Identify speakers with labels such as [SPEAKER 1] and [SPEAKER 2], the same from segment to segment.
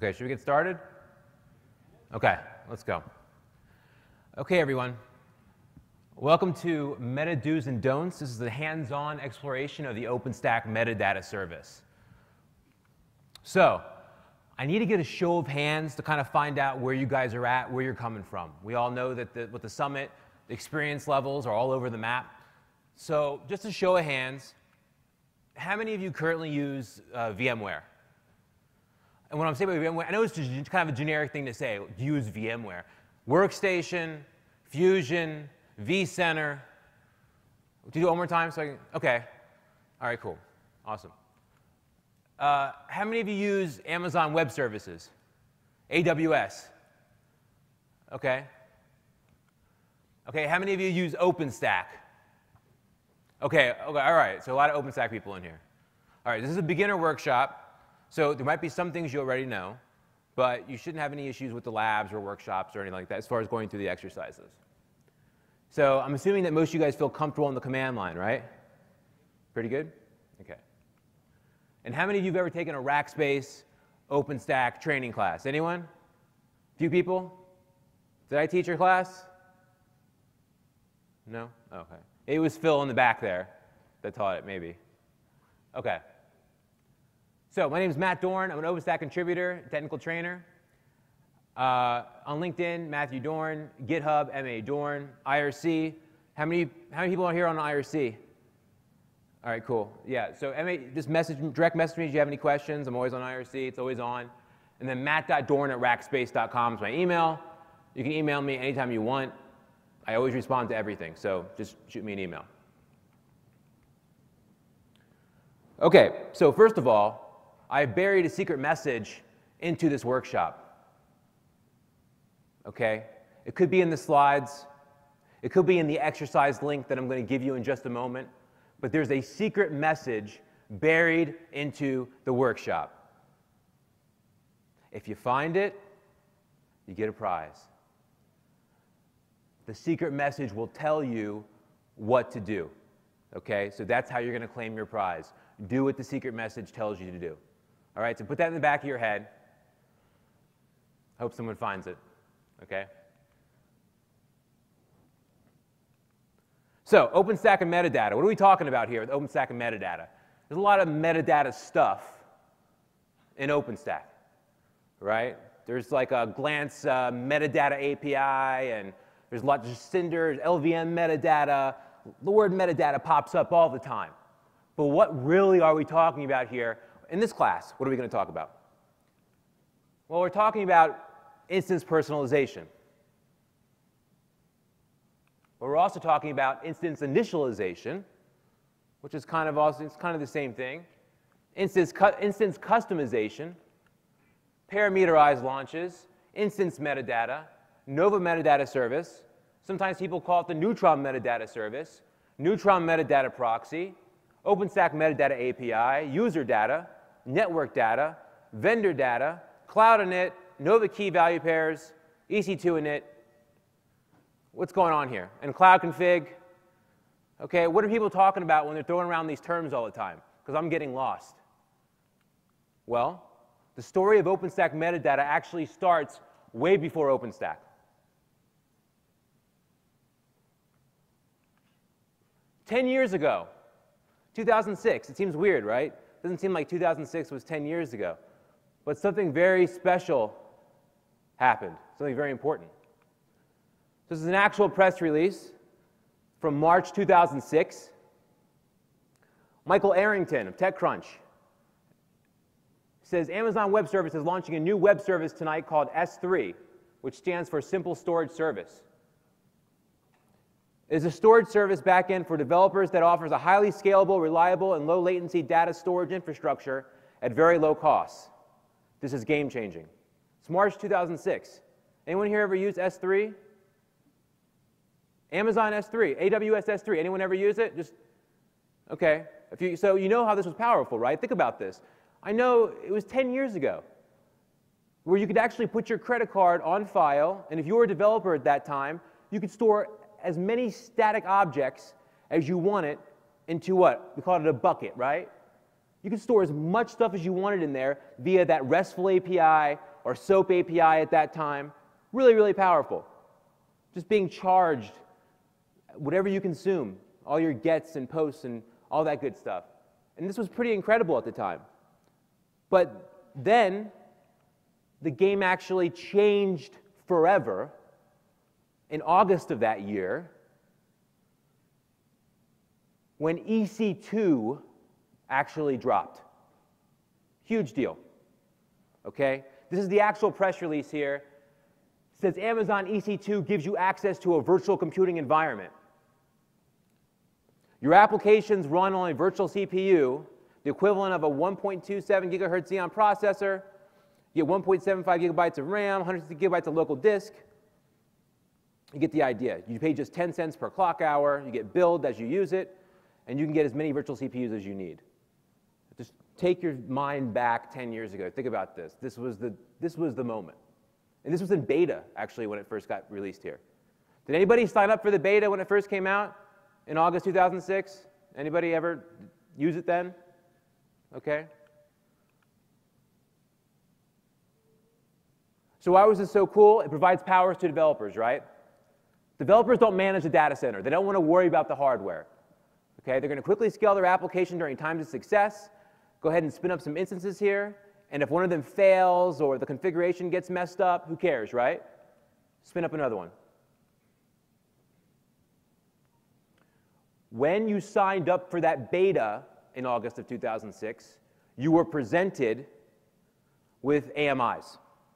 [SPEAKER 1] Okay, should we get started? Okay, let's go. Okay, everyone. Welcome to Meta Do's and Don'ts. This is the hands-on exploration of the OpenStack Metadata Service. So, I need to get a show of hands to kind of find out where you guys are at, where you're coming from. We all know that with the summit, the experience levels are all over the map. So, just a show of hands, how many of you currently use VMware? And when I'm saying about VMware, I know it's just kind of a generic thing to say, use VMware. Workstation, Fusion, vCenter. Do you do it one more time? So I can, okay. All right, cool. Awesome. How many of you use Amazon Web Services? AWS? Okay. Okay, how many of you use OpenStack? Okay, all right. So a lot of OpenStack people in here. All right, this is a beginner workshop. So there might be some things you already know, but you shouldn't have any issues with the labs or workshops or anything like that as far as going through the exercises. So I'm assuming that most of you guys feel comfortable on the command line, right? Pretty good? Okay. And how many of you have ever taken a Rackspace OpenStack training class? Anyone? Few people? Did I teach your class? No? Okay. It was Phil in the back there that taught it, maybe. Okay. So my name is Matt Dorn. I'm an OpenStack contributor, technical trainer. On LinkedIn, Matthew Dorn. GitHub, M.A. Dorn. IRC. How many people are here on IRC? All right, cool. Yeah, so M.A., just direct message me if you have any questions. I'm always on IRC. It's always on. And then matt.dorn@rackspace.com is my email. You can email me anytime you want. I always respond to everything, so just shoot me an email. Okay, so first of all, I buried a secret message into this workshop. Okay? It could be in the slides. It could be in the exercise link that I'm going to give you in just a moment. But there's a secret message buried into the workshop. If you find it, you get a prize. The secret message will tell you what to do. Okay? So that's how you're going to claim your prize. Do what the secret message tells you to do. All right, so put that in the back of your head. Hope someone finds it, okay? So, OpenStack and metadata. What are we talking about here with OpenStack and metadata? There's a lot of metadata stuff in OpenStack, right? There's like a Glance metadata API, and there's lots of Cinder, LVM metadata. The word metadata pops up all the time. But what really are we talking about here? In this class, what are we going to talk about? Well, we're talking about instance personalization. But we're also talking about instance initialization, which is kind of the same thing. Instance customization, parameterized launches, instance metadata, Nova Metadata Service. Sometimes people call it the Neutron Metadata Service, Neutron Metadata Proxy, OpenStack Metadata API, user data, network data, vendor data, cloud init, Nova key value pairs, EC2 init. What's going on here? And cloud config. Okay, what are people talking about when they're throwing around these terms all the time? Because I'm getting lost. Well, the story of OpenStack metadata actually starts way before OpenStack. Ten years ago, 2006, it seems weird, right? Doesn't seem like 2006 was 10 years ago. But something very special happened, something very important. This is an actual press release from March 2006. Michael Arrington of TechCrunch says, Amazon Web Service is launching a new web service tonight called S3, which stands for Simple Storage Service. It is a storage service backend for developers that offers a highly scalable, reliable, and low-latency data storage infrastructure at very low costs. This is game-changing. It's March 2006. Anyone here ever use S3? Amazon S3, AWS S3. Anyone ever use it? Just, okay. So you know how this was powerful, right? Think about this. I know it was 10 years ago where you could actually put your credit card on file, and if you were a developer at that time, you could store as many static objects as you wanted into what? We called it a bucket, right? You could store as much stuff as you wanted in there via that RESTful API or SOAP API at that time. Really, really powerful. Just being charged whatever you consume, all your gets and posts and all that good stuff. And this was pretty incredible at the time. But then the game actually changed forever in August of that year when EC2 actually dropped. Huge deal. Okay? This is the actual press release here. It says Amazon EC2 gives you access to a virtual computing environment. Your applications run on a virtual CPU, the equivalent of a 1.27 gigahertz Xeon processor. You get 1.75 gigabytes of RAM, 160 gigabytes of local disk. You get the idea. You pay just 10 cents per clock hour. You get billed as you use it, and you can get as many virtual CPUs as you need. Just take your mind back 10 years ago. Think about this. This was the moment. And this was in beta, actually, when it first got released here. Did anybody sign up for the beta when it first came out in August 2006? Anybody ever use it then? Okay. So why was this so cool? It provides powers to developers, right? Developers don't manage the data center. They don't want to worry about the hardware. Okay? They're going to quickly scale their application during times of success. Go ahead and spin up some instances here. And if one of them fails or the configuration gets messed up, who cares, right? Spin up another one. When you signed up for that beta in August of 2006, you were presented with AMIs.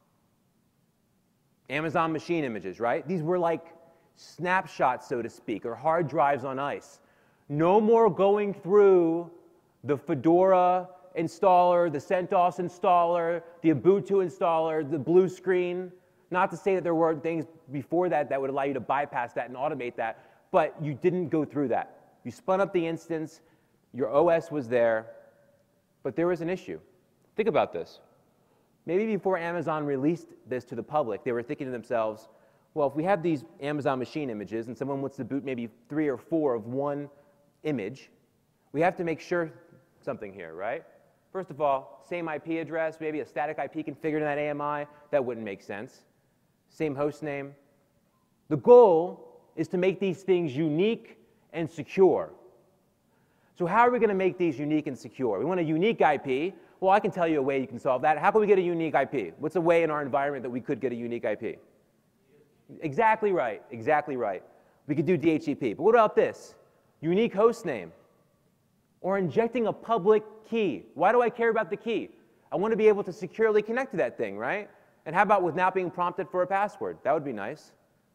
[SPEAKER 1] Amazon machine images, right? These were like snapshots, so to speak, or hard drives on ice. No more going through the Fedora installer, the CentOS installer, the Ubuntu installer, the blue screen. Not to say that there weren't things before that that would allow you to bypass that and automate that, but you didn't go through that. You spun up the instance, your OS was there, but there was an issue. Think about this. Maybe before Amazon released this to the public, they were thinking to themselves, well, if we have these Amazon machine images and someone wants to boot maybe 3 or 4 of one image, we have to make sure something here, right? First of all, same IP address, maybe a static IP configured in that AMI, that wouldn't make sense. Same host name. The goal is to make these things unique and secure. So how are we going to make these unique and secure? We want a unique IP. Well, I can tell you a way you can solve that. How can we get a unique IP? What's a way in our environment that we could get a unique IP? Exactly right. Exactly right. We could do DHCP. But what about this? Unique host name. Or injecting a public key. Why do I care about the key? I want to be able to securely connect to that thing, right? And how about without being prompted for a password? That would be nice.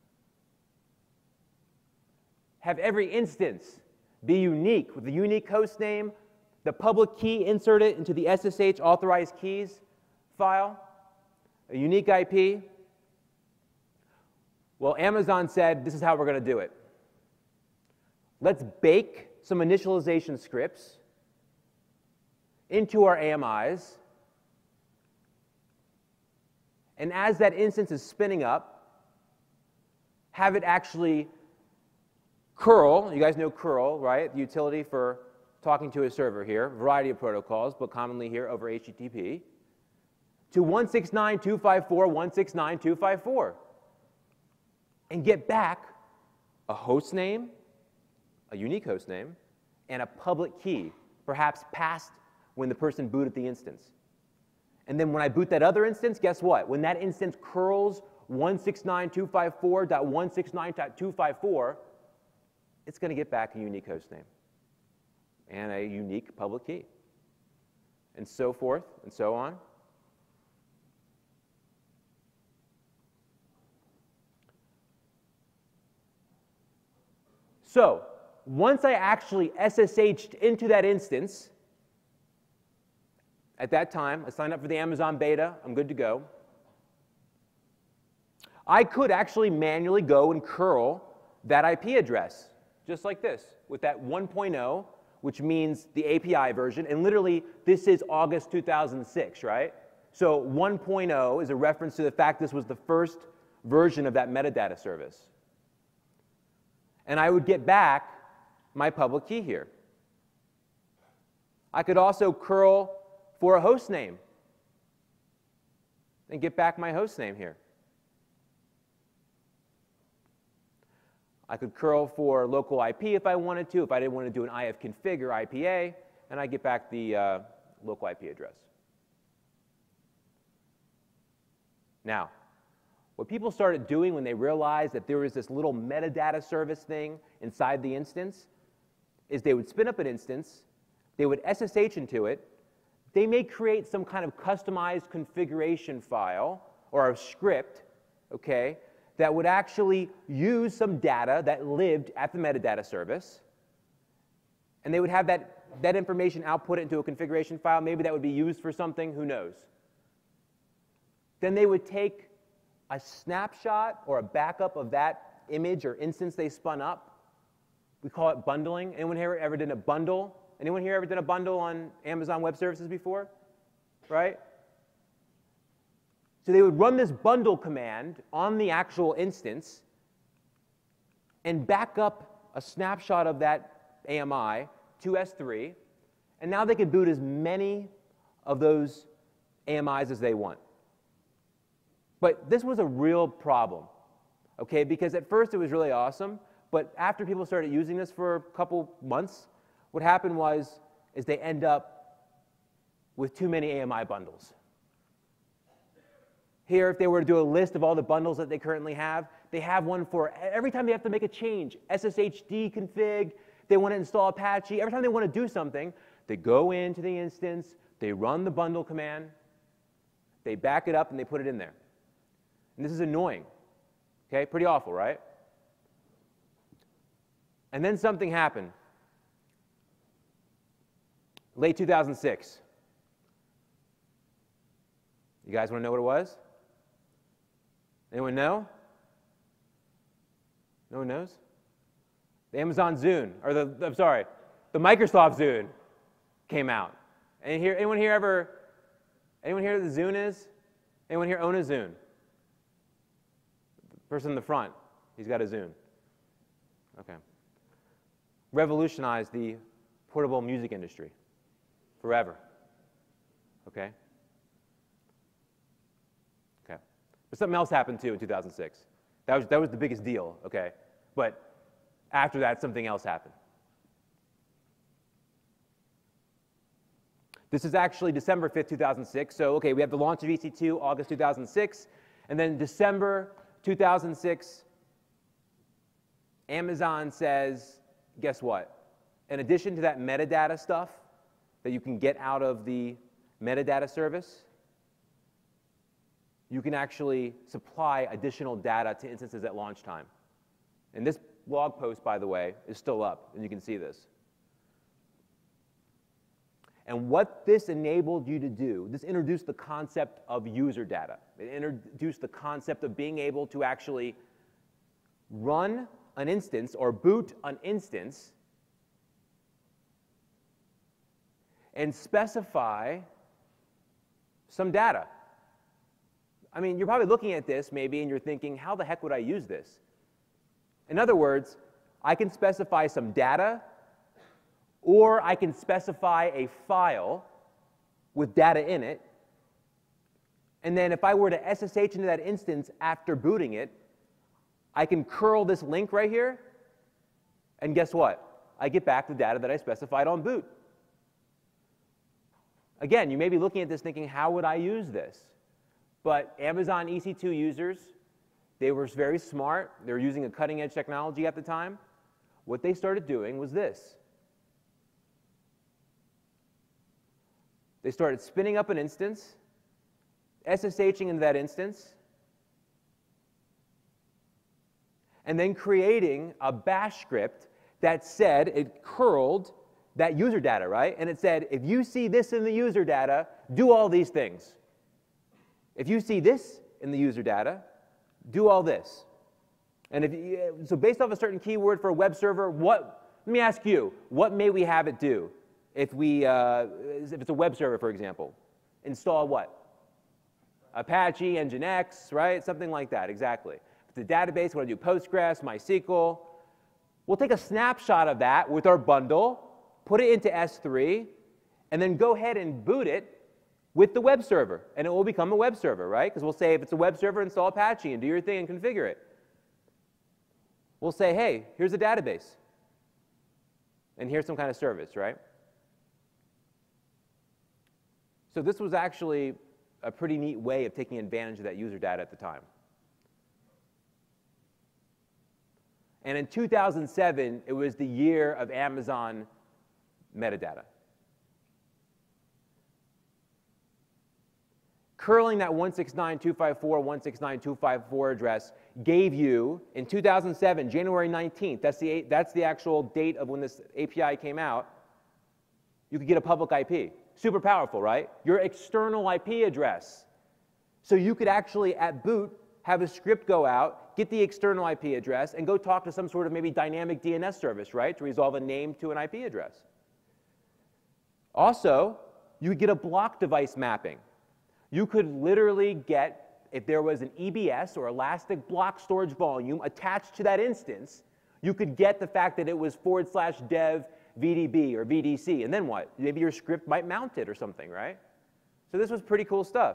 [SPEAKER 1] Have every instance be unique with a unique host name, the public key inserted into the SSH authorized keys file, a unique IP. Well, Amazon said, this is how we're going to do it. Let's bake some initialization scripts into our AMIs, and as that instance is spinning up, have it actually curl. You guys know curl, right? The utility for talking to a server here, variety of protocols, but commonly here over HTTP, to 169.254.169.254, and get back a host name, a unique host name, and a public key, perhaps passed when the person booted the instance. And then when I boot that other instance, guess what? When that instance curls 169.254.169.254, it's going to get back a unique host name and a unique public key, and so forth and so on. So once I actually SSH'd into that instance, at that time, I signed up for the Amazon beta, I'm good to go. I could actually manually go and curl that IP address, just like this, with that 1.0, which means the API version, and literally, this is August 2006, right? So 1.0 is a reference to the fact this was the first version of that metadata service. And I would get back my public key here. I could also curl for a host name. and get back my host name here. I could curl for local IP if I wanted to, if I didn't want to do an ifconfig or IPA, and I get back the local IP address. Now, what people started doing when they realized that there was this little metadata service thing inside the instance is they would spin up an instance, they would SSH into it, they may create some kind of customized configuration file or a script, okay, that would actually use some data that lived at the metadata service, and they would have that information output into a configuration file. Maybe that would be used for something, who knows. Then they would take a snapshot or a backup of that image or instance they spun up. We call it bundling. Anyone here ever did a bundle? Anyone here ever did a bundle on Amazon Web Services before? Right? So they would run this bundle command on the actual instance and back up a snapshot of that AMI to S3, and now they can boot as many of those AMIs as they want. But this was a real problem, okay? Because at first it was really awesome, but after people started using this for a couple months, what happened is they end up with too many AMI bundles. Here, if they were to do a list of all the bundles that they currently have, they have one for every time they have to make a change, SSHD config, they want to install Apache, every time they want to do something, they go into the instance, they run the bundle command, they back it up, and they put it in there. And this is annoying, okay? Pretty awful, right? And then something happened. Late 2006. You guys want to know what it was? Anyone know? No one knows? The Amazon Zune, or the Microsoft Zune came out. Anyone here what the Zune is? Anyone here own a Zune? The person in the front, he's got a Zune. Okay. Revolutionized the portable music industry forever. Okay? Okay. But something else happened too in 2006. That was the biggest deal, okay? But after that, something else happened. This is actually December 5th, 2006. So, okay, we have the launch of EC2, August 2006. And then December 2006, Amazon says, guess what? In addition to that metadata stuff that you can get out of the metadata service, you can actually supply additional data to instances at launch time. And this blog post, by the way, is still up, and you can see this. And what this enabled you to do, this introduced the concept of user data. It introduced the concept of being able to actually run an instance or boot an instance and specify some data. I mean, you're probably looking at this maybe and you're thinking, how the heck would I use this? In other words, I can specify some data, or I can specify a file with data in it, and then if I were to SSH into that instance after booting it, I can curl this link right here, and guess what? I get back the data that I specified on boot. Again, you may be looking at this thinking, how would I use this? But Amazon EC2 users, they were very smart. They were using a cutting-edge technology at the time. What they started doing was this. They started spinning up an instance, SSHing into that instance, and then creating a bash script that said, it curled that user data, right? And it said, if you see this in the user data, do all these things. If you see this in the user data, do all this. And so based off a certain keyword for a web server, let me ask you, what may we have it do? If it's a web server, for example, install what? Apache, Nginx, right? Something like that, exactly. If it's a database, we want to do Postgres, MySQL. We'll take a snapshot of that with our bundle, put it into S3, and then go ahead and boot it with the web server, and it will become a web server, right? Because we'll say if it's a web server, install Apache and do your thing and configure it. We'll say, hey, here's a database, and here's some kind of service, right? So this was actually a pretty neat way of taking advantage of that user data at the time. And in 2007, it was the year of Amazon metadata. Curling that 169.254, 169.254 address gave you, in 2007, January 19th, that's the actual date of when this API came out, you could get a public IP. Super powerful, right? Your external IP address. So you could actually, at boot, have a script go out, get the external IP address, and go talk to some sort of maybe dynamic DNS service, right, to resolve a name to an IP address. Also, you could get a block device mapping. You could literally get, if there was an EBS or elastic block storage volume attached to that instance, you could get the fact that it was /dev VDB or VDC, and then what? Maybe your script might mount it or something, right? So this was pretty cool stuff.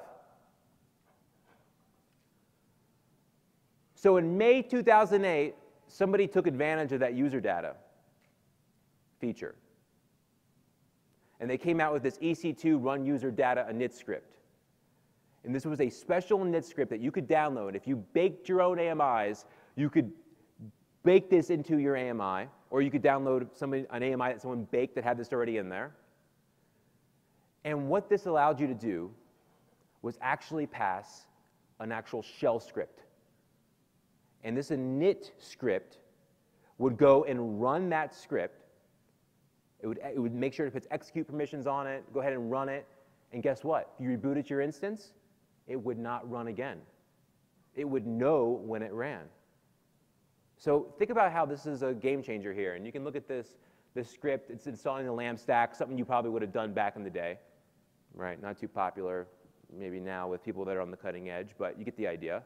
[SPEAKER 1] So in May 2008, somebody took advantage of that user data feature. And they came out with this EC2 run user data init script. And this was a special init script that you could download. If you baked your own AMIs, you could bake this into your AMI, or you could download an AMI that someone baked that had this already in there. And what this allowed you to do was actually pass an actual shell script. And this init script would go and run that script. It would make sure to put execute permissions on it, go ahead and run it, and guess what? If you rebooted your instance, it would not run again. It would know when it ran. So think about how this is a game changer here. And you can look at this script. It's installing the LAMP stack, something you probably would have done back in the day. Right? Not too popular maybe now with people that are on the cutting edge, but you get the idea.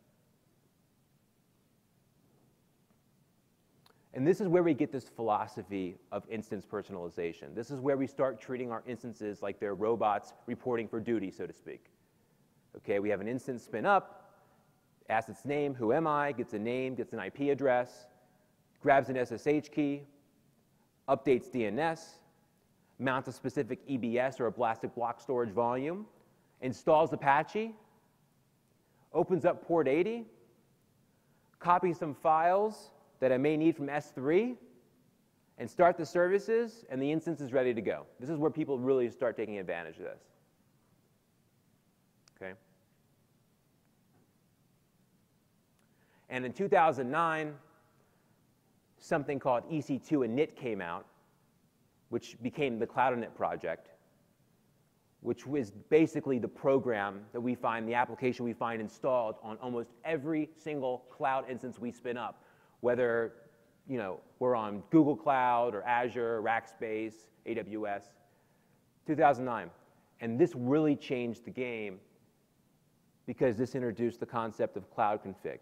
[SPEAKER 1] And this is where we get this philosophy of instance personalization. This is where we start treating our instances like they're robots reporting for duty, so to speak. Okay, we have an instance spin up, asks its name, who am I, gets a name, gets an IP address, grabs an SSH key, updates DNS, mounts a specific EBS or a elastic block storage volume, installs Apache, opens up port 80, copies some files that I may need from S3, and start the services, and the instance is ready to go. This is where people really start taking advantage of this. Okay? And in 2009, something called EC2 init came out, which became the Cloud Init project, which was basically the program that we find, the application we find installed on almost every single cloud instance we spin up, whether we're on Google Cloud or Azure, Rackspace, AWS, 2009. And this really changed the game because this introduced the concept of cloud config.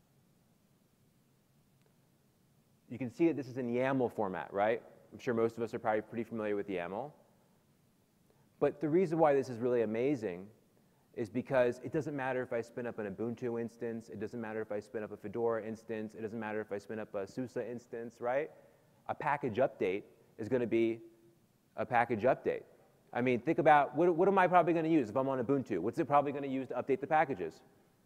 [SPEAKER 1] You can see that this is in YAML format, right? I'm sure most of us are probably pretty familiar with YAML. But the reason why this is really amazing is because it doesn't matter if I spin up an Ubuntu instance, it doesn't matter if I spin up a Fedora instance, it doesn't matter if I spin up a SUSE instance, right? A package update is going to be a package update. I mean, think about what am I probably going to use if I'm on Ubuntu? What's it probably going to use to update the packages?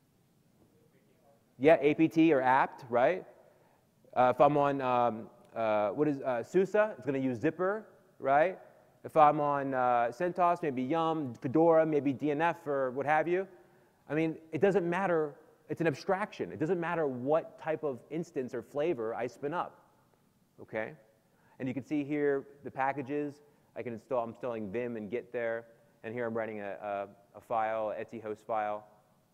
[SPEAKER 1] Yeah, apt or apt, right? If I'm on SUSE, it's going to use Zipper, right? If I'm on CentOS, maybe Yum, Fedora, maybe DNF or what have you. I mean, it doesn't matter. It's an abstraction. It doesn't matter what type of instance or flavor I spin up. Okay? And you can see here the packages. I can install. I'm installing Vim and Git there. And here I'm writing a file, Etsy host file.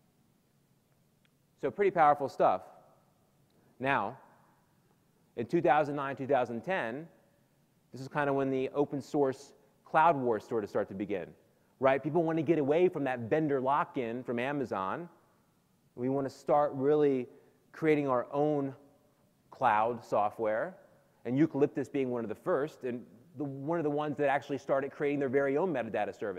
[SPEAKER 1] So pretty powerful stuff. Now, in 2009, 2010, this is kind of when the open source cloud wars sort of start to begin, right? People want to get away from that vendor lock-in from Amazon. We want to start really creating our own cloud software, and Eucalyptus being one of the first, and one of the ones that actually started creating their very own metadata service.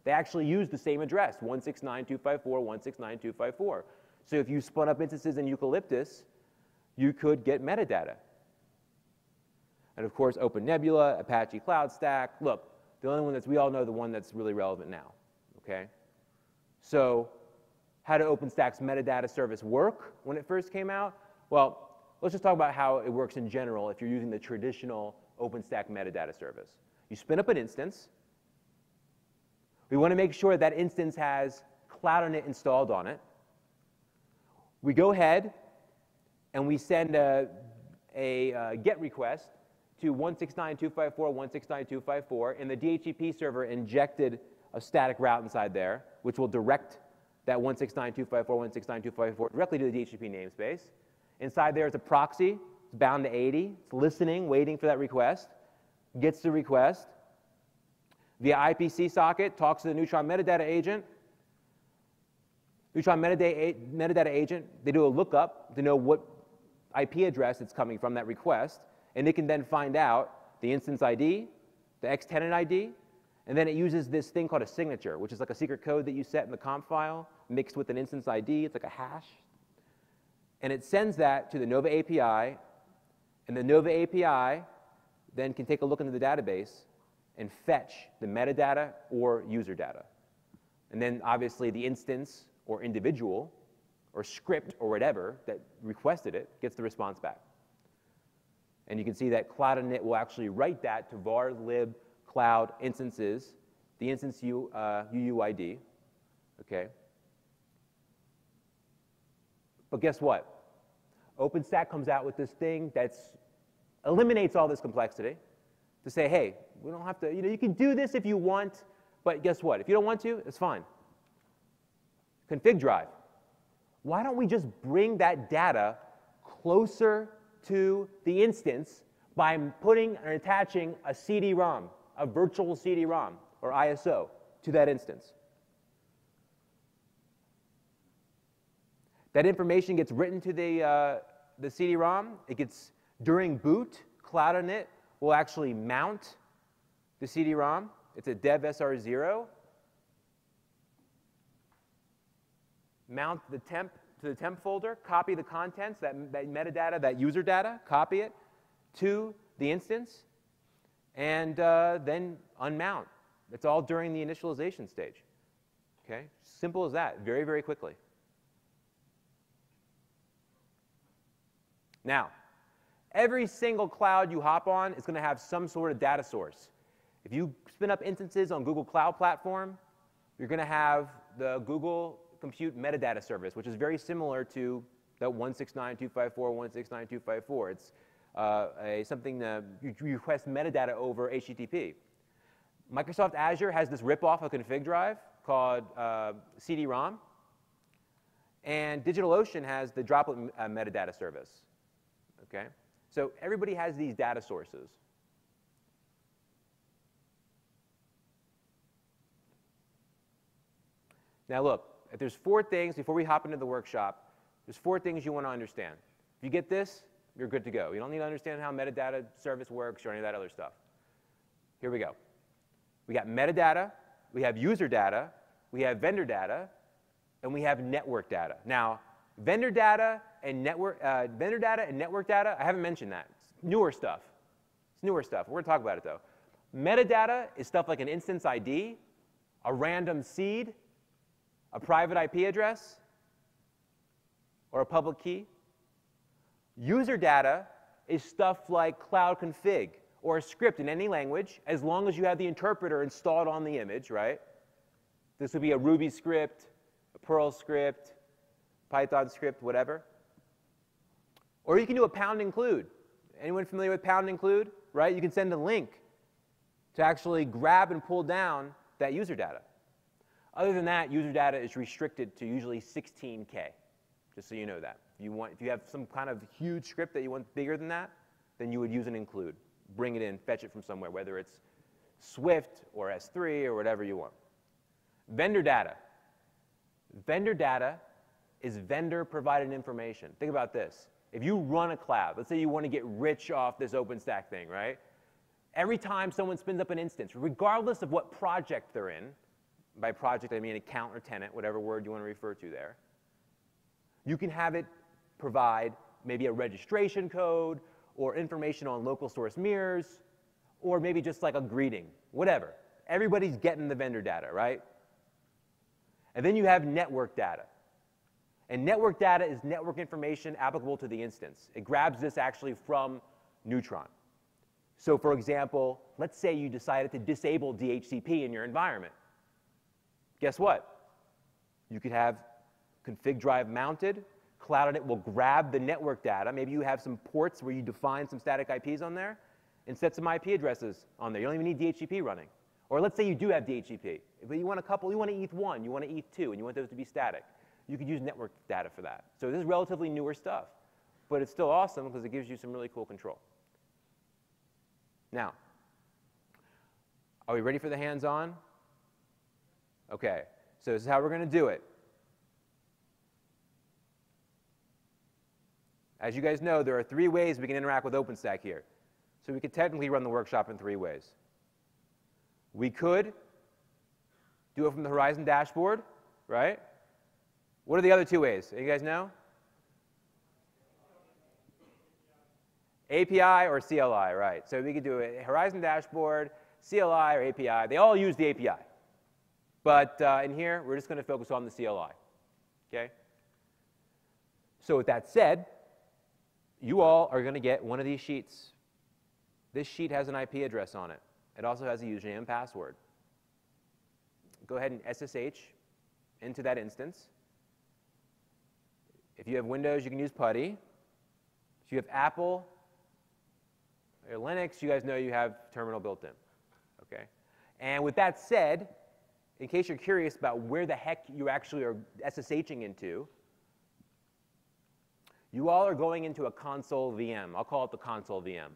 [SPEAKER 1] They actually use the same address, 169.254, 169.254. So if you spun up instances in Eucalyptus, you could get metadata. And of course, OpenNebula, Apache Cloud Stack. Look, the only one we all know the one that's really relevant now, okay? So how did OpenStack's metadata service work when it first came out? Well, let's just talk about how it works in general if you're using the traditional OpenStack metadata service. You spin up an instance. We want to make sure that instance has Cloud Init installed on it. We go ahead and we send a GET request to 169.254, 169.254, and the DHCP server injected a static route inside there, which will direct that 169.254, 169.254 directly to the DHCP namespace. Inside there is a proxy. It's bound to 80. It's listening, waiting for that request. Gets the request. Via IPC socket, talks to the Neutron metadata agent. Neutron metadata agent, they do a lookup to know what IP address it's coming from, that request, and they can then find out the instance ID, the X-tenant ID, and then it uses this thing called a signature, which is like a secret code that you set in the comp file, mixed with an instance ID. It's like a hash. And it sends that to the Nova API, and the Nova API then can take a look into the database and fetch the metadata or user data. And then obviously the instance or individual or script or whatever that requested it gets the response back. And you can see that Cloud Init will actually write that to var lib cloud instances, the instance UUID, okay? But guess what? OpenStack comes out with this thing that eliminates all this complexity to say, hey, we don't have to, you can do this if you want, but guess what? If you don't want to, it's fine. ConfigDrive. Why don't we just bring that data closer to the instance by putting and attaching a CD-ROM, a virtual CD-ROM, or ISO, to that instance? That information gets written to the CD-ROM. It gets, during boot, Cloud Init will actually mount the CD-ROM. It's a dev SR0. Mount the temp to the temp folder, copy the contents, that metadata, that user data, copy it to the instance, and then unmount. It's all during the initialization stage. Okay? Simple as that, very, very quickly. Now, every single cloud you hop on is going to have some sort of data source. If you spin up instances on Google Cloud Platform, you're going to have the Google Compute Metadata Service, which is very similar to the 169.254, 169.254. It's something that you request metadata over HTTP. Microsoft Azure has this ripoff of ConfigDrive called CD-ROM, and DigitalOcean has the Droplet Metadata Service. Okay? So everybody has these data sources. Now look, if there's 4 things, before we hop into the workshop, there's 4 things you want to understand. If you get this, you're good to go. You don't need to understand how metadata service works or any of that other stuff. Here we go. We got metadata, we have user data, we have vendor data, and we have network data. Now, vendor data and network data, I haven't mentioned that. It's newer stuff. It's newer stuff. We're going to talk about it, though. Metadata is stuff like an instance ID, a random seed, a private IP address, or a public key. User data is stuff like cloud config or a script in any language, as long as you have the interpreter installed on the image, right? This would be a Ruby script, a Perl script, Python script, whatever. Or you can do a pound include. Anyone familiar with pound include? Right? You can send a link to actually grab and pull down that user data. Other than that, user data is restricted to usually 16K, just so you know that. If you have some kind of huge script that you want bigger than that, then you would use an include. Bring it in, fetch it from somewhere, whether it's Swift or S3 or whatever you want. Vendor data. Vendor data is vendor-provided information. Think about this. If you run a cloud, let's say you want to get rich off this OpenStack thing, right? Every time someone spins up an instance, regardless of what project they're in, By project, I mean account or tenant, whatever word you want to refer to there. You can have it provide maybe a registration code or information on local source mirrors, or maybe just like a greeting, whatever. Everybody's getting the vendor data, right? And then you have network data. And network data is network information applicable to the instance. It grabs this actually from Neutron. So for example, let's say you decided to disable DHCP in your environment. Guess what? You could have ConfigDrive mounted. CloudInit will grab the network data. Maybe you have some ports where you define some static IPs on there and set some IP addresses on there. You don't even need DHCP running. Or let's say you do have DHCP, but you want a couple, you want to ETH1, you want to ETH2, and you want those to be static. You could use network data for that. So this is relatively newer stuff, but it's still awesome because it gives you some really cool control. Now, are we ready for the hands-on? Okay, so this is how we're going to do it. As you guys know, there are 3 ways we can interact with OpenStack here. So we could technically run the workshop in 3 ways. We could do it from the Horizon dashboard, right? What are the other 2 ways? You guys know? API or CLI, right. So we could do a Horizon dashboard, CLI or API. They all use the API. But in here, we're just going to focus on the CLI. Okay? So with that said, you all are going to get one of these sheets. This sheet has an IP address on it. It also has a username and password. Go ahead and SSH into that instance. If you have Windows, you can use PuTTY. If you have Apple or Linux, you guys know you have terminal built in. Okay? And with that said, in case you're curious about where the heck you actually are SSHing into, you all are going into a console VM. I'll call it the console VM.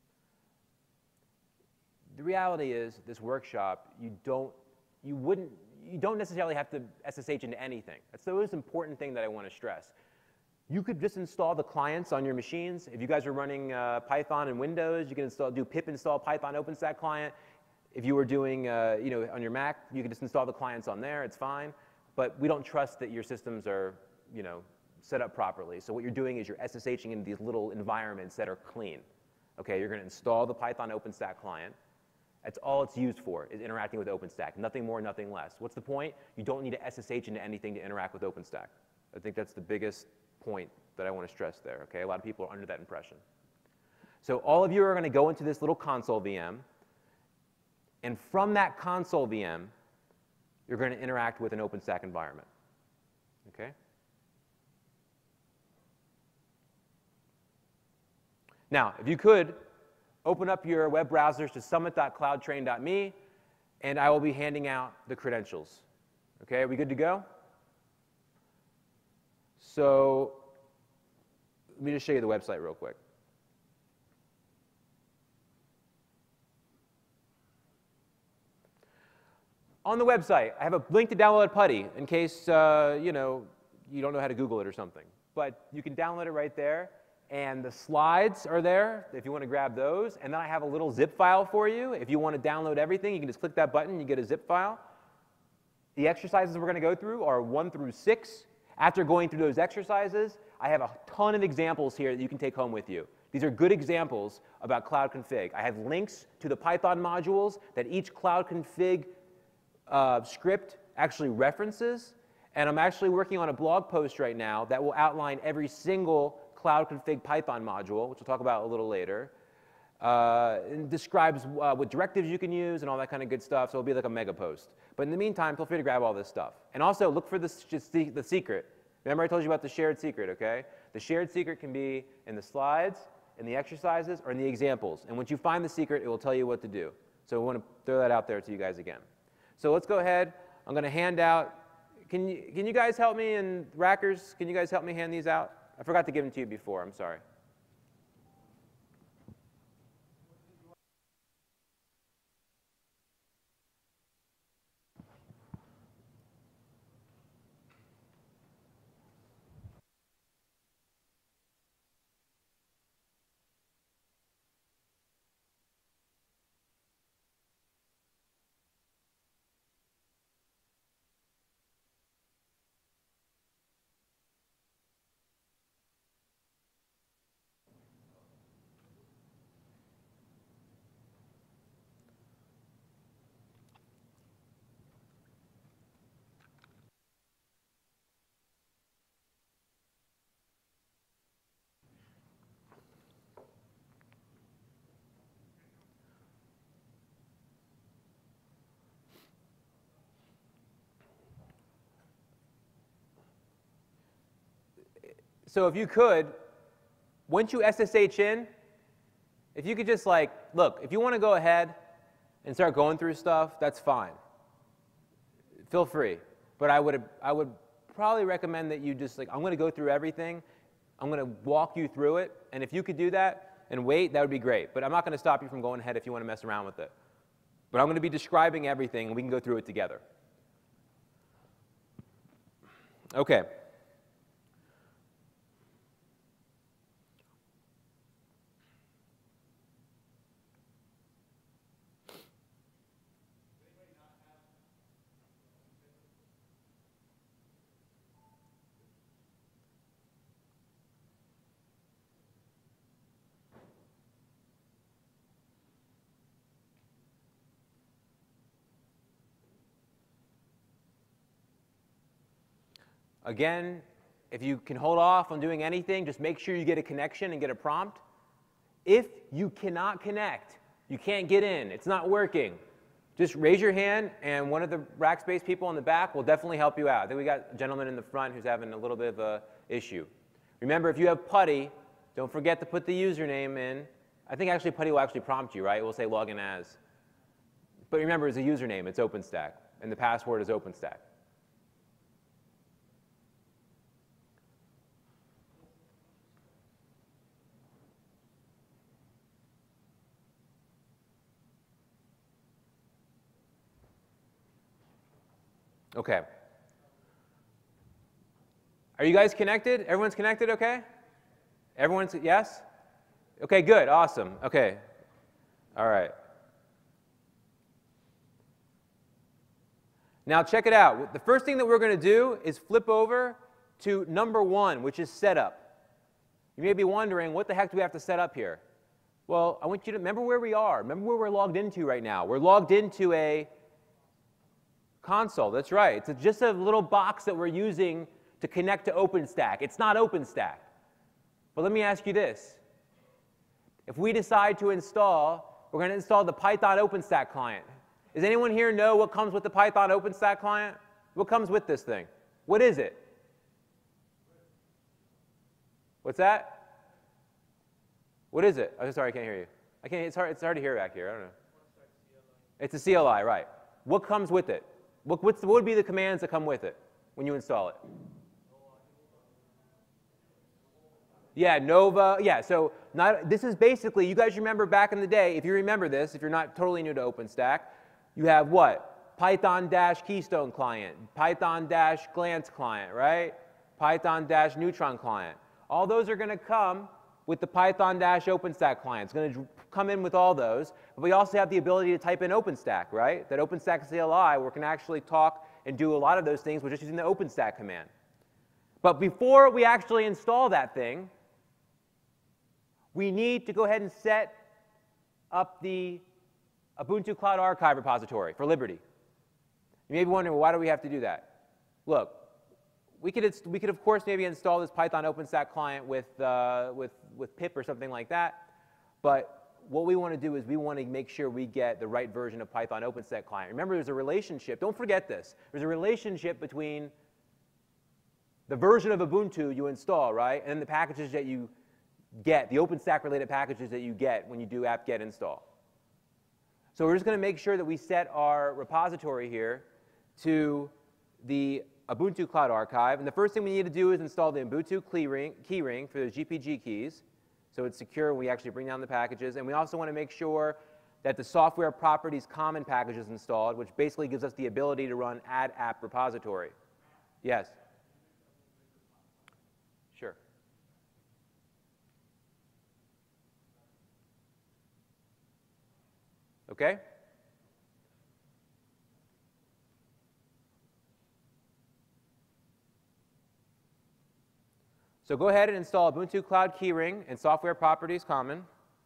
[SPEAKER 1] The reality is, this workshop, you don't necessarily have to SSH into anything. That's the most important thing that I want to stress. You could just install the clients on your machines. If you guys are running Python and Windows, you can do pip install Python OpenStack client. If you were doing, on your Mac, you can just install the clients on there. It's fine. But we don't trust that your systems are, set up properly. So what you're doing is you're SSHing into these little environments that are clean. Okay, you're going to install the Python OpenStack client. That's all it's used for, is interacting with OpenStack. Nothing more, nothing less. What's the point? You don't need to SSH into anything to interact with OpenStack. I think that's the biggest point that I want to stress there. Okay, a lot of people are under that impression. So all of you are going to go into this little console VM. And from that console VM, you're going to interact with an OpenStack environment. Okay? Now, if you could, open up your web browsers to summit.cloudtrain.me, and I will be handing out the credentials. Okay, are we good to go? So let me just show you the website real quick. On the website, I have a link to download PuTTY in case you don't know how to Google it or something. But you can download it right there. And the slides are there if you want to grab those. And then I have a little zip file for you. If you want to download everything, you can just click that button, you get a zip file. The exercises we're going to go through are 1 through 6. After going through those exercises, I have a ton of examples here that you can take home with you. These are good examples about cloud config. I have links to the Python modules that each cloud config script actually references. And I'm actually working on a blog post right now that will outline every single cloud config Python module, which we'll talk about a little later. It describes what directives you can use and all that kind of good stuff, so it'll be like a mega post. But in the meantime, feel free to grab all this stuff. And also, look for the secret. Remember I told you about the shared secret, okay? The shared secret can be in the slides, in the exercises, or in the examples. And once you find the secret, it will tell you what to do. So we want to throw that out there to you guys again. So let's go ahead. I'm going to hand out. Can you guys help me? And Rackers, can you guys help me hand these out? I forgot to give them to you before. I'm sorry. so if you could, once you SSH in, if you could just like, look, if you want to go ahead and start going through stuff, that's fine. Feel free. But I would probably recommend that you just like, I'm going to go through everything. I'm going to walk you through it. And if you could do that and wait, that would be great. But I'm not going to stop you from going ahead if you want to mess around with it. But I'm going to be describing everything, and we can go through it together. OK. Again, if you can hold off on doing anything, just make sure you get a connection and get a prompt. If you cannot connect, you can't get in, it's not working, just raise your hand, and one of the Rackspace people in the back will definitely help you out. I think we got a gentleman in the front who's having a little bit of an issue. Remember, if you have PuTTY, don't forget to put the username in. I think actually PuTTY will actually prompt you, right? It will say login as. But remember, it's a username, it's OpenStack, and the password is OpenStack. OK. Are you guys connected? Everyone's connected, OK? Everyone's, yes? OK, good, awesome. OK. All right. Now check it out. The first thing that we're going to do is flip over to number 1, which is setup. You may be wondering, what the heck do we have to set up here? Well, I want you to remember where we are. Remember where we're logged into right now. We're logged into a console, that's right. It's just a little box that we're using to connect to OpenStack. It's not OpenStack. But let me ask you this. If we decide to install, we're going to install the Python OpenStack client. Does anyone here know what comes with the Python OpenStack client? What comes with this thing? What is it? What's that? What is it? I'm sorry, I can't hear you. It's hard to hear back here. I don't know. It's a CLI, right. What comes with it? What would be the commands that come with it when you install it? Yeah, Nova. Yeah, so this is basically, you guys remember back in the day, if you remember this, if you're not totally new to OpenStack, you have what? Python-Keystone client, Python-Glance client, right? Python-Neutron client. All those are going to come with the Python-OpenStack client. It's going to come in with all those. But we also have the ability to type in OpenStack, right? That OpenStack CLI, where we can actually talk and do a lot of those things with just using the OpenStack command. But before we actually install that thing, we need to go ahead and set up the Ubuntu Cloud Archive repository for Liberty. You may be wondering, well, why do we have to do that? Look, we could of course maybe install this Python OpenStack client with pip or something like that. But what we want to do is we want to make sure we get the right version of Python OpenStack client. Remember, there's a relationship. Don't forget this. There's a relationship between the version of Ubuntu you install, right, and then the packages that you get, the OpenStack-related packages that you get when you do apt-get install. So we're just going to make sure that we set our repository here to the Ubuntu Cloud Archive. And the first thing we need to do is install the Ubuntu keyring for the GPG keys, so it's secure when we actually bring down the packages. And we also want to make sure that the software properties common package is installed, which basically gives us the ability to run add app repository. Yes? Sure. OK? So go ahead and install Ubuntu Cloud Keyring and Software Properties Common.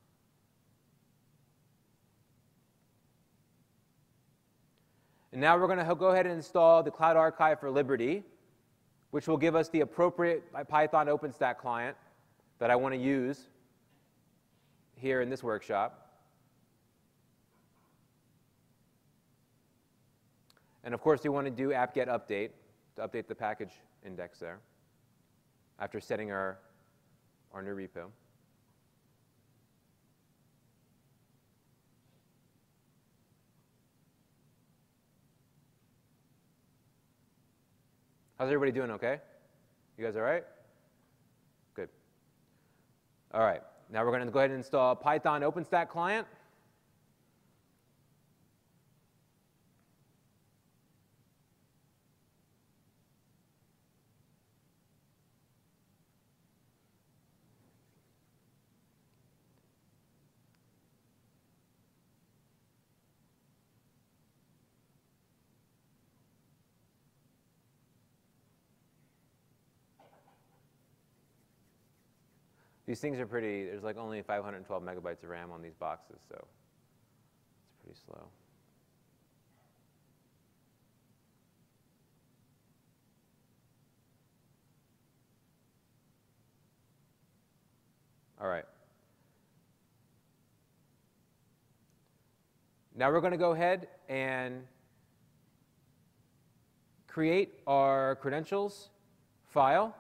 [SPEAKER 1] And now we're going to go ahead and install the Cloud Archive for Liberty, which will give us the appropriate Python OpenStack client that I want to use here in this workshop. And of course, we want to do apt-get update to update the package index there. after setting our new repo. How's everybody doing okay? You guys all right? Good. All right. Now we're going to go ahead and install Python OpenStack client. These things are pretty, there's like only 512 megabytes of RAM on these boxes, so it's pretty slow. All right. Now we're going to go ahead and create our credentials file.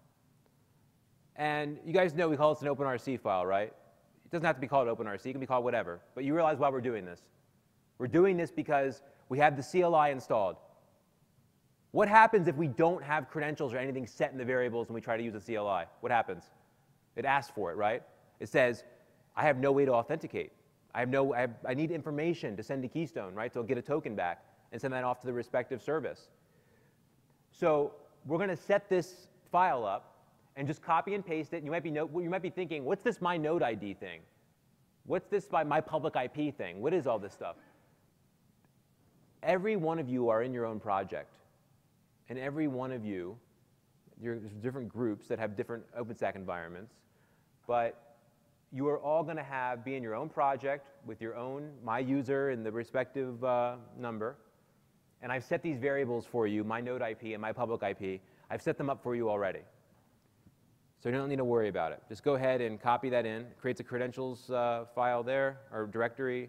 [SPEAKER 1] And you guys know we call this an OpenRC file, right? It doesn't have to be called OpenRC. It can be called whatever. But you realize why we're doing this. We're doing this because we have the CLI installed. What happens if we don't have credentials or anything set in the variables when we try to use the CLI? What happens? It asks for it, right? It says, I have no way to authenticate. I need information to send to Keystone, right? So I'll get a token back and send that off to the respective service. So we're going to set this file up and just copy and paste it. You might be thinking, what's this my node ID thing? What's this my public IP thing? What is all this stuff? Every one of you are in your own project. And every one of you, there's different groups that have different OpenStack environments. But you are all going to be in your own project with your own, my user and the respective number. And I've set these variables for you, my node IP and my public IP. I've set them up for you already. So you don't need to worry about it. Just go ahead and copy that in. It creates a credentials file there, or directory,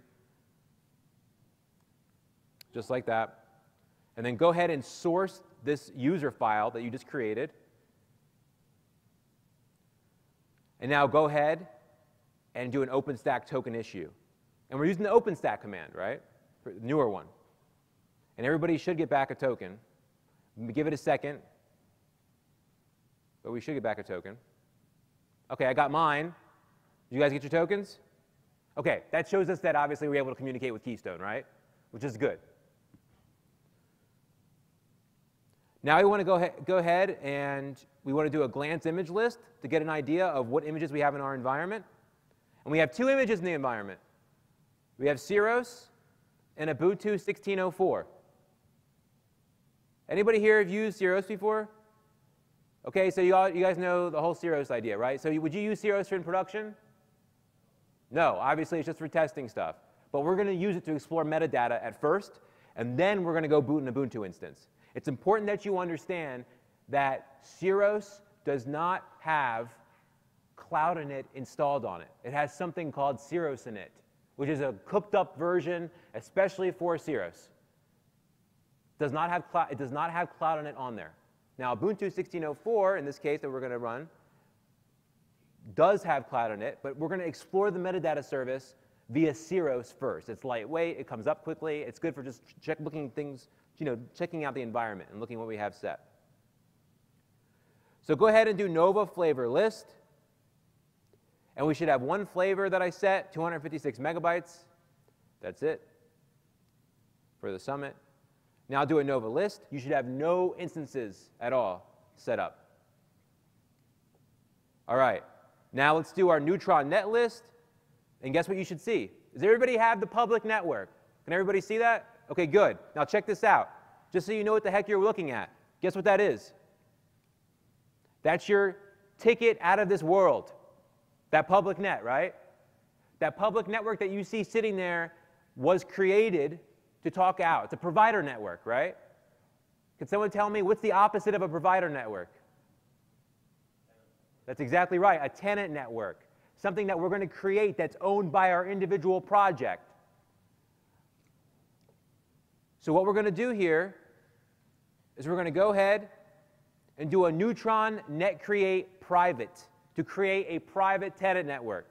[SPEAKER 1] just like that. And then go ahead and source this user file that you just created. And now go ahead and do an OpenStack token issue. And we're using the OpenStack command, right? The newer one. And everybody should get back a token. Give it a second. But we should get back a token. OK, I got mine. Did you guys get your tokens? OK, that shows us that obviously we're able to communicate with Keystone, right? Which is good. Now we want to go ahead and we want to do a glance image list to get an idea of what images we have in our environment. And we have two images in the environment. We have Ceros and Ubuntu 16.04. Anybody here have used Ceros before? OK, so you guys know the whole Ceros idea, right? So would you use Ceros in production? No, obviously it's just for testing stuff. But we're going to use it to explore metadata at first, and then we're going to go boot an Ubuntu instance. It's important that you understand that Ceros does not have Cloud Init installed on it. It has something called Ceros Init, which is a cooked up version especially for Ceros. It does not have Cloud Init on there. Now, Ubuntu 16.04, in this case that we're going to run, does have Cloud Init, but we're going to explore the metadata service via Ceros first. It's lightweight. It comes up quickly. It's good for just looking things, checking out the environment and looking what we have set. So go ahead and do Nova flavor list. And we should have one flavor that I set, 256 megabytes. That's it for the summit. Now do a Nova list. You should have no instances at all set up. All right. Now let's do our Neutron net list. And guess what you should see? Does everybody have the public network? Can everybody see that? OK, good. Now check this out. Just so you know what the heck you're looking at. Guess what that is? That's your ticket out of this world. That public net, right? That public network that you see sitting there was created to talk out. It's a provider network, right? Can someone tell me what's the opposite of a provider network? That's exactly right, a tenant network. Something that we're going to create that's owned by our individual project. So what we're going to do here is we're going to go ahead and do a Neutron net create private to create a private tenant network.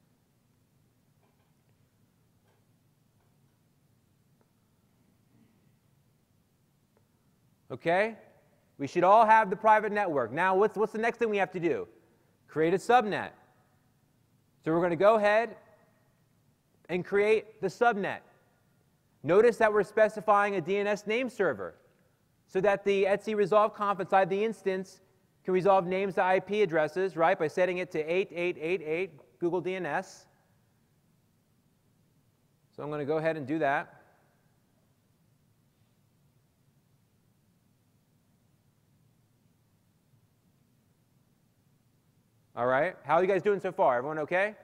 [SPEAKER 1] Okay? We should all have the private network. Now, what's the next thing we have to do? Create a subnet. So we're going to go ahead and create the subnet. Notice that we're specifying a DNS name server so that the etc resolve conf inside the instance can resolve names to IP addresses, right, by setting it to 8888 Google DNS. So I'm going to go ahead and do that. All right, how are you guys doing so far? Everyone okay?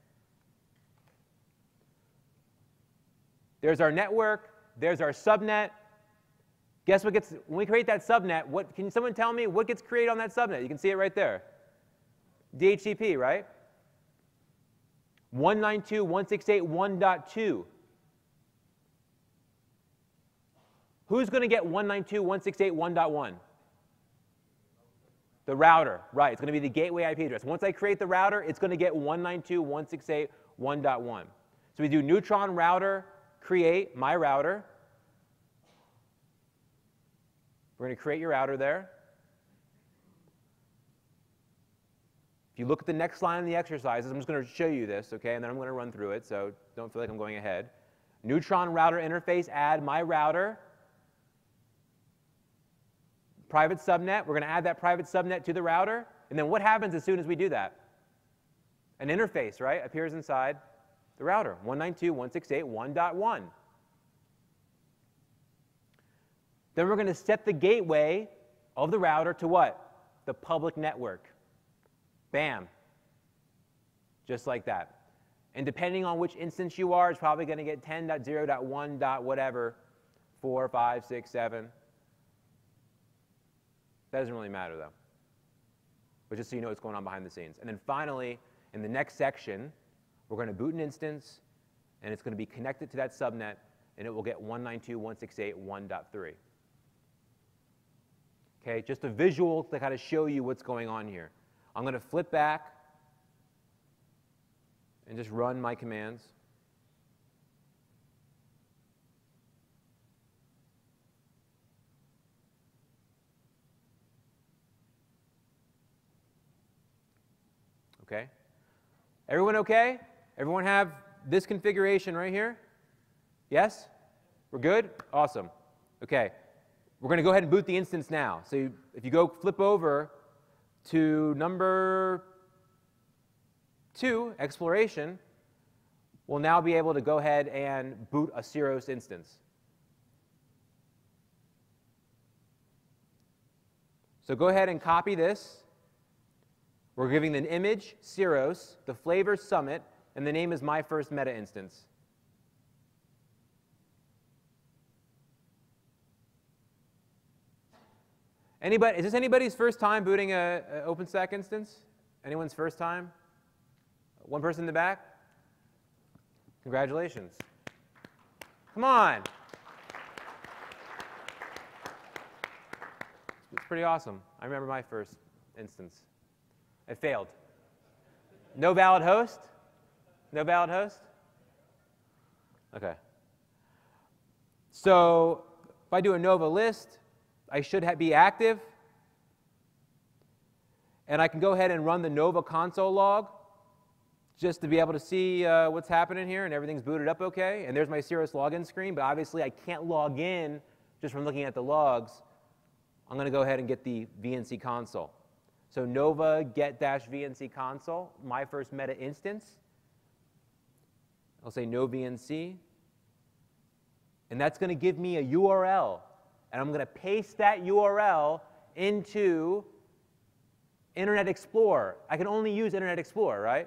[SPEAKER 1] There's our network. There's our subnet. Guess what gets, when we create that subnet, can someone tell me what gets created on that subnet? You can see it right there. DHCP, right? 192.168.1.2. Who's going to get 192.168.1.1? The router, right. It's going to be the gateway IP address. Once I create the router, it's going to get 192.168.1.1. So we do Neutron router create my router. We're going to create your router there. If you look at the next line in the exercises, I'm just going to show you this, okay, and then I'm going to run through it, so don't feel like I'm going ahead. Neutron router interface, add my router. Private subnet, we're going to add that private subnet to the router, and then what happens as soon as we do that? An interface, right, appears inside the router, 192.168.1.1. Then we're going to set the gateway of the router to what? The public network. Bam. Just like that. And depending on which instance you are, it's probably going to get 10.0.1. Whatever, 4, 5, 6, 7. That doesn't really matter, though. But just so you know what's going on behind the scenes. And then finally, in the next section, we're going to boot an instance, and it's going to be connected to that subnet, and it will get 192.168.1.3. Okay, just a visual to kind of show you what's going on here. I'm going to flip back and just run my commands. Okay. Everyone okay? Everyone have this configuration right here? Yes? We're good? Awesome. Okay. We're going to go ahead and boot the instance now. So if you go flip over to number 2, exploration, we'll now be able to go ahead and boot a Ceros instance. So go ahead and copy this. We're giving an image, Ceros, the flavor Summit, and the name is my first meta instance. Anybody, is this anybody's first time booting an OpenStack instance? Anyone's first time? One person in the back? Congratulations. Come on. It's pretty awesome. I remember my first instance. It failed. No valid host? No valid host? Okay. So if I do a Nova list, I should be active. And I can go ahead and run the Nova console log just to be able to see what's happening here, and everything's booted up okay. And there's my Ceros login screen, but obviously I can't log in just from looking at the logs. I'm going to go ahead and get the VNC console. So Nova get-VNC console, my first meta instance. I'll say no VNC. And that's going to give me a URL. And I'm going to paste that URL into Internet Explorer. I can only use Internet Explorer, right?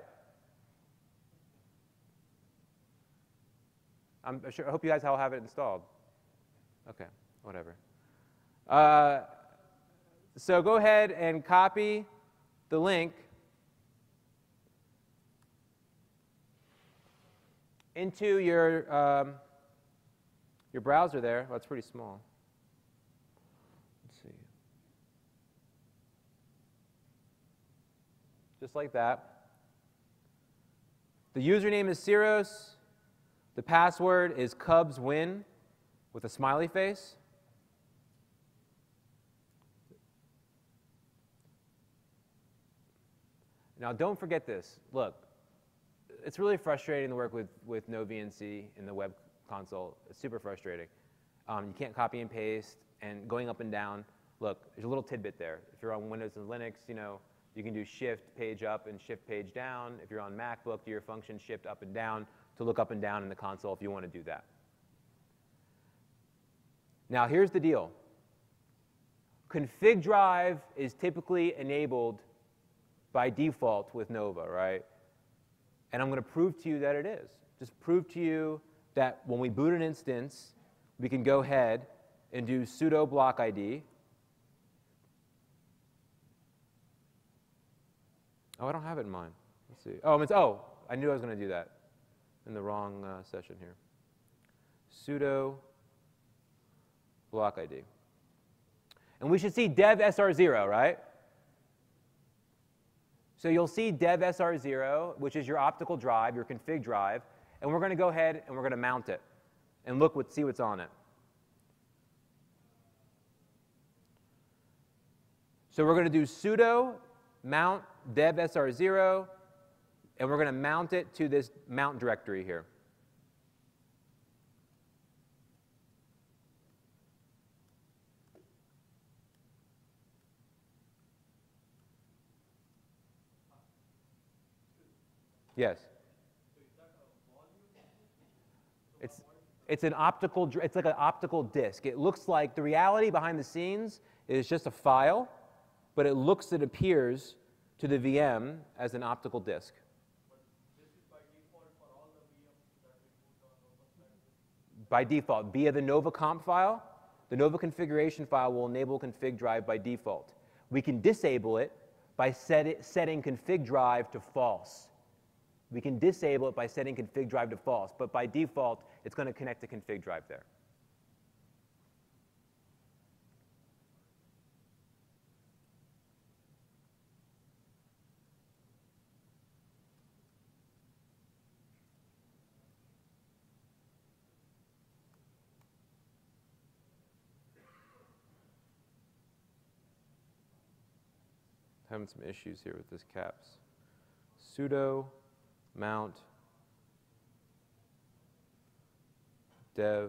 [SPEAKER 1] I hope you guys all have it installed. OK, whatever. So go ahead and copy the link into your browser there. Well, it's pretty small. Let's see. just like that. The username is Ciros. The password is CubsWin with a smiley face. Now, don't forget this. Look, it's really frustrating to work with no VNC in the web console. It's super frustrating. You can't copy and paste, and going up and down. Look, there's a little tidbit there. If you're on Windows and Linux, you can do shift page up and shift page down. If you're on MacBook, do your function shift up and down to look up and down in the console if you want to do that. Now, here's the deal. ConfigDrive is typically enabled by default with Nova, right? And I'm going to prove to you that it is. Just prove to you that when we boot an instance, we can go ahead and do sudo block ID. Oh, I don't have it in mind. Let's see. Oh, I knew I was going to do that in the wrong session here. Sudo block ID. And we should see dev sr0, right? So you'll see dev sr0, which is your optical drive, your config drive, and we're going to go ahead and we're going to mount it and see what's on it. So we're going to do sudo mount dev sr0, and we're going to mount it to this mount directory here. Yes. It's an optical. It's like an optical disk. It looks like the reality behind the scenes is just a file, but it appears to the VM as an optical disk.
[SPEAKER 2] But this is by default for all the VMs that we put on OpenStack?
[SPEAKER 1] By default, via the Nova comp file, the Nova configuration file will enable ConfigDrive by default. We can disable it by setting ConfigDrive to false. We can disable it by setting ConfigDrive to false, but by default, it's going to connect to ConfigDrive there. Having some issues here with this caps. Sudo mount dev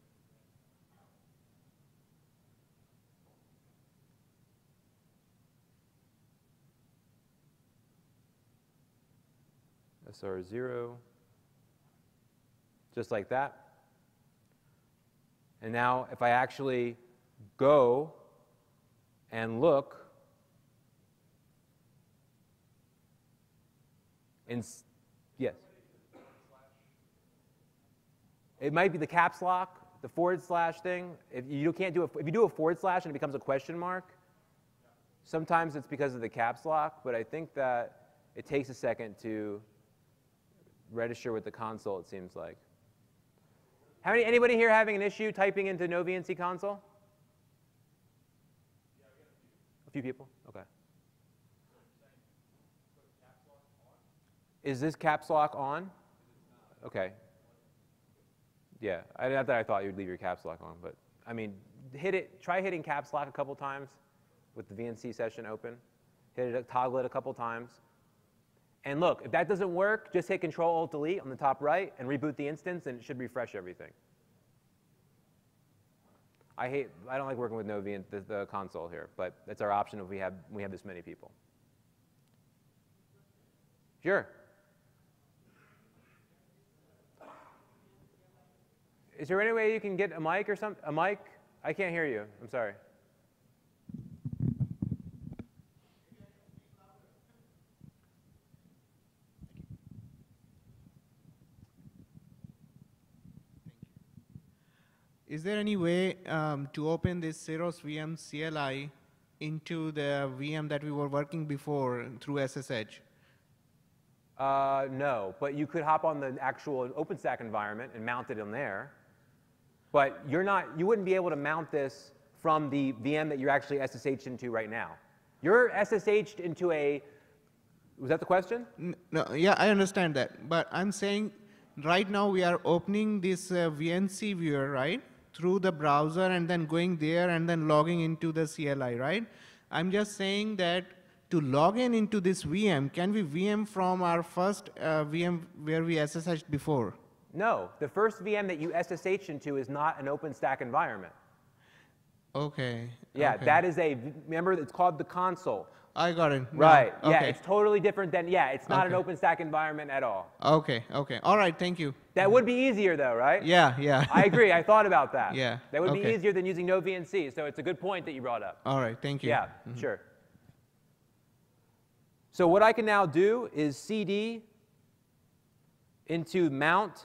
[SPEAKER 1] sr0, just like that. And now if I actually go and look, yes. It might be the caps lock, the / thing. If you do a / and it becomes a question mark, sometimes it's because of the caps lock, but I think that it takes a second to register with the console, it seems like. Anybody here having an issue typing into no VNC console?
[SPEAKER 2] Yeah, we got
[SPEAKER 1] a few people? Okay. Is this caps lock on? Okay. Yeah, not that I thought you'd leave your caps lock on, but I mean, try hitting caps lock a couple times with the VNC session open. Toggle it a couple times. And look, if that doesn't work, just hit Control-Alt-Delete on the top right and reboot the instance, and it should refresh everything. I don't like working with no the console here, but that's our option if we have this many people. Sure. Is there any way you can get a mic or something? A mic? I can't hear you. I'm sorry.
[SPEAKER 2] Is there any way to open this Ciros VM CLI into the VM that we were working before through SSH?
[SPEAKER 1] No, but you could hop on the actual OpenStack environment and mount it in there. But you wouldn't be able to mount this from the VM that you're actually SSH'd into right now. You're SSH'd into a Was that the question?
[SPEAKER 2] No, yeah, I understand that. But I'm saying right now we are opening this VNC viewer, right? Through the browser and then going there and then logging into the CLI, right? I'm just saying that to log in into this VM, can we VM from our first VM where we SSH'd before?
[SPEAKER 1] No, the first VM that you SSH into is not an OpenStack environment.
[SPEAKER 2] Okay.
[SPEAKER 1] Yeah,
[SPEAKER 2] okay.
[SPEAKER 1] that is remember, it's called the console.
[SPEAKER 2] I got it.
[SPEAKER 1] Right,
[SPEAKER 2] No.
[SPEAKER 1] yeah,
[SPEAKER 2] Okay.
[SPEAKER 1] it's totally different than, it's not an
[SPEAKER 2] Okay.
[SPEAKER 1] OpenStack environment at all.
[SPEAKER 2] Okay, okay. All right, thank you.
[SPEAKER 1] That would be easier though, right?
[SPEAKER 2] Yeah, yeah.
[SPEAKER 1] I agree, I thought about that.
[SPEAKER 2] Yeah,
[SPEAKER 1] That would be
[SPEAKER 2] okay.
[SPEAKER 1] easier than using no VNC, so it's a good point that you brought up.
[SPEAKER 2] All right, thank you.
[SPEAKER 1] Yeah, sure. So what I can now do is cd into mount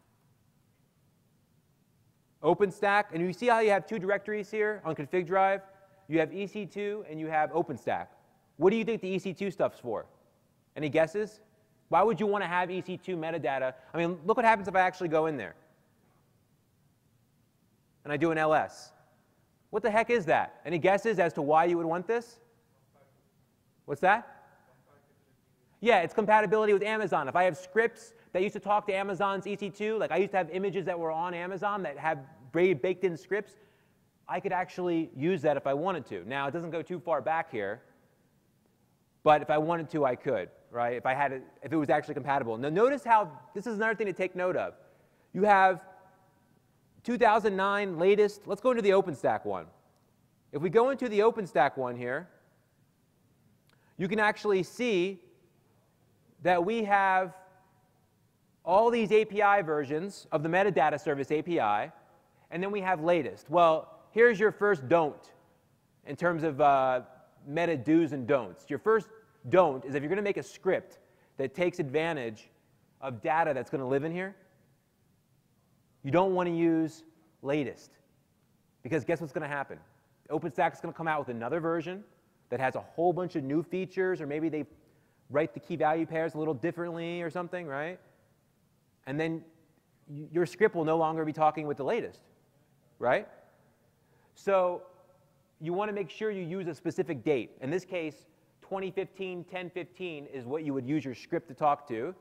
[SPEAKER 1] OpenStack, and you see how you have two directories here on ConfigDrive? You have EC2 and you have OpenStack. What do you think the EC2 stuff's for? Any guesses? Why would you want to have EC2 metadata? I mean, look what happens if I actually go in there and I do an ls. What the heck is that? Any guesses as to why you would want this? What's that? Yeah, it's compatibility with Amazon. If I have scripts that used to talk to Amazon's EC2, like I used to have images that were on Amazon that have baked in scripts, I could actually use that if I wanted to. Now, it doesn't go too far back here, but if I wanted to, I could, right? If it was actually compatible. Now, notice how, this is another thing to take note of. You have 2009 latest, let's go into the OpenStack one. If we go into the OpenStack one here, you can actually see that we have all these API versions of the Metadata Service API, and then we have latest. Well, here's your first don't in terms of meta do's and don'ts. Your first don't is if you're going to make a script that takes advantage of data that's going to live in here, you don't want to use latest. Because guess what's going to happen? OpenStack is going to come out with another version that has a whole bunch of new features, or maybe they write the key value pairs a little differently or something, right? And then your script will no longer be talking with the latest, right? So you want to make sure you use a specific date. In this case, 2015, 1015 is what you would use your script to talk to.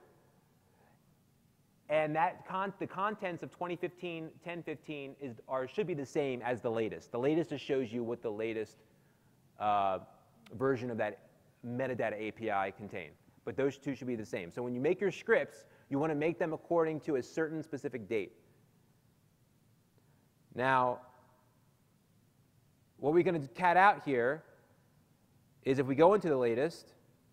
[SPEAKER 1] And the contents of 2015, 1015 should be the same as the latest. The latest just shows you what the latest version of that metadata API contain. But those two should be the same. So when you make your scripts, you want to make them according to a certain specific date. Now, what we're going to cat out here is if we go into the latest,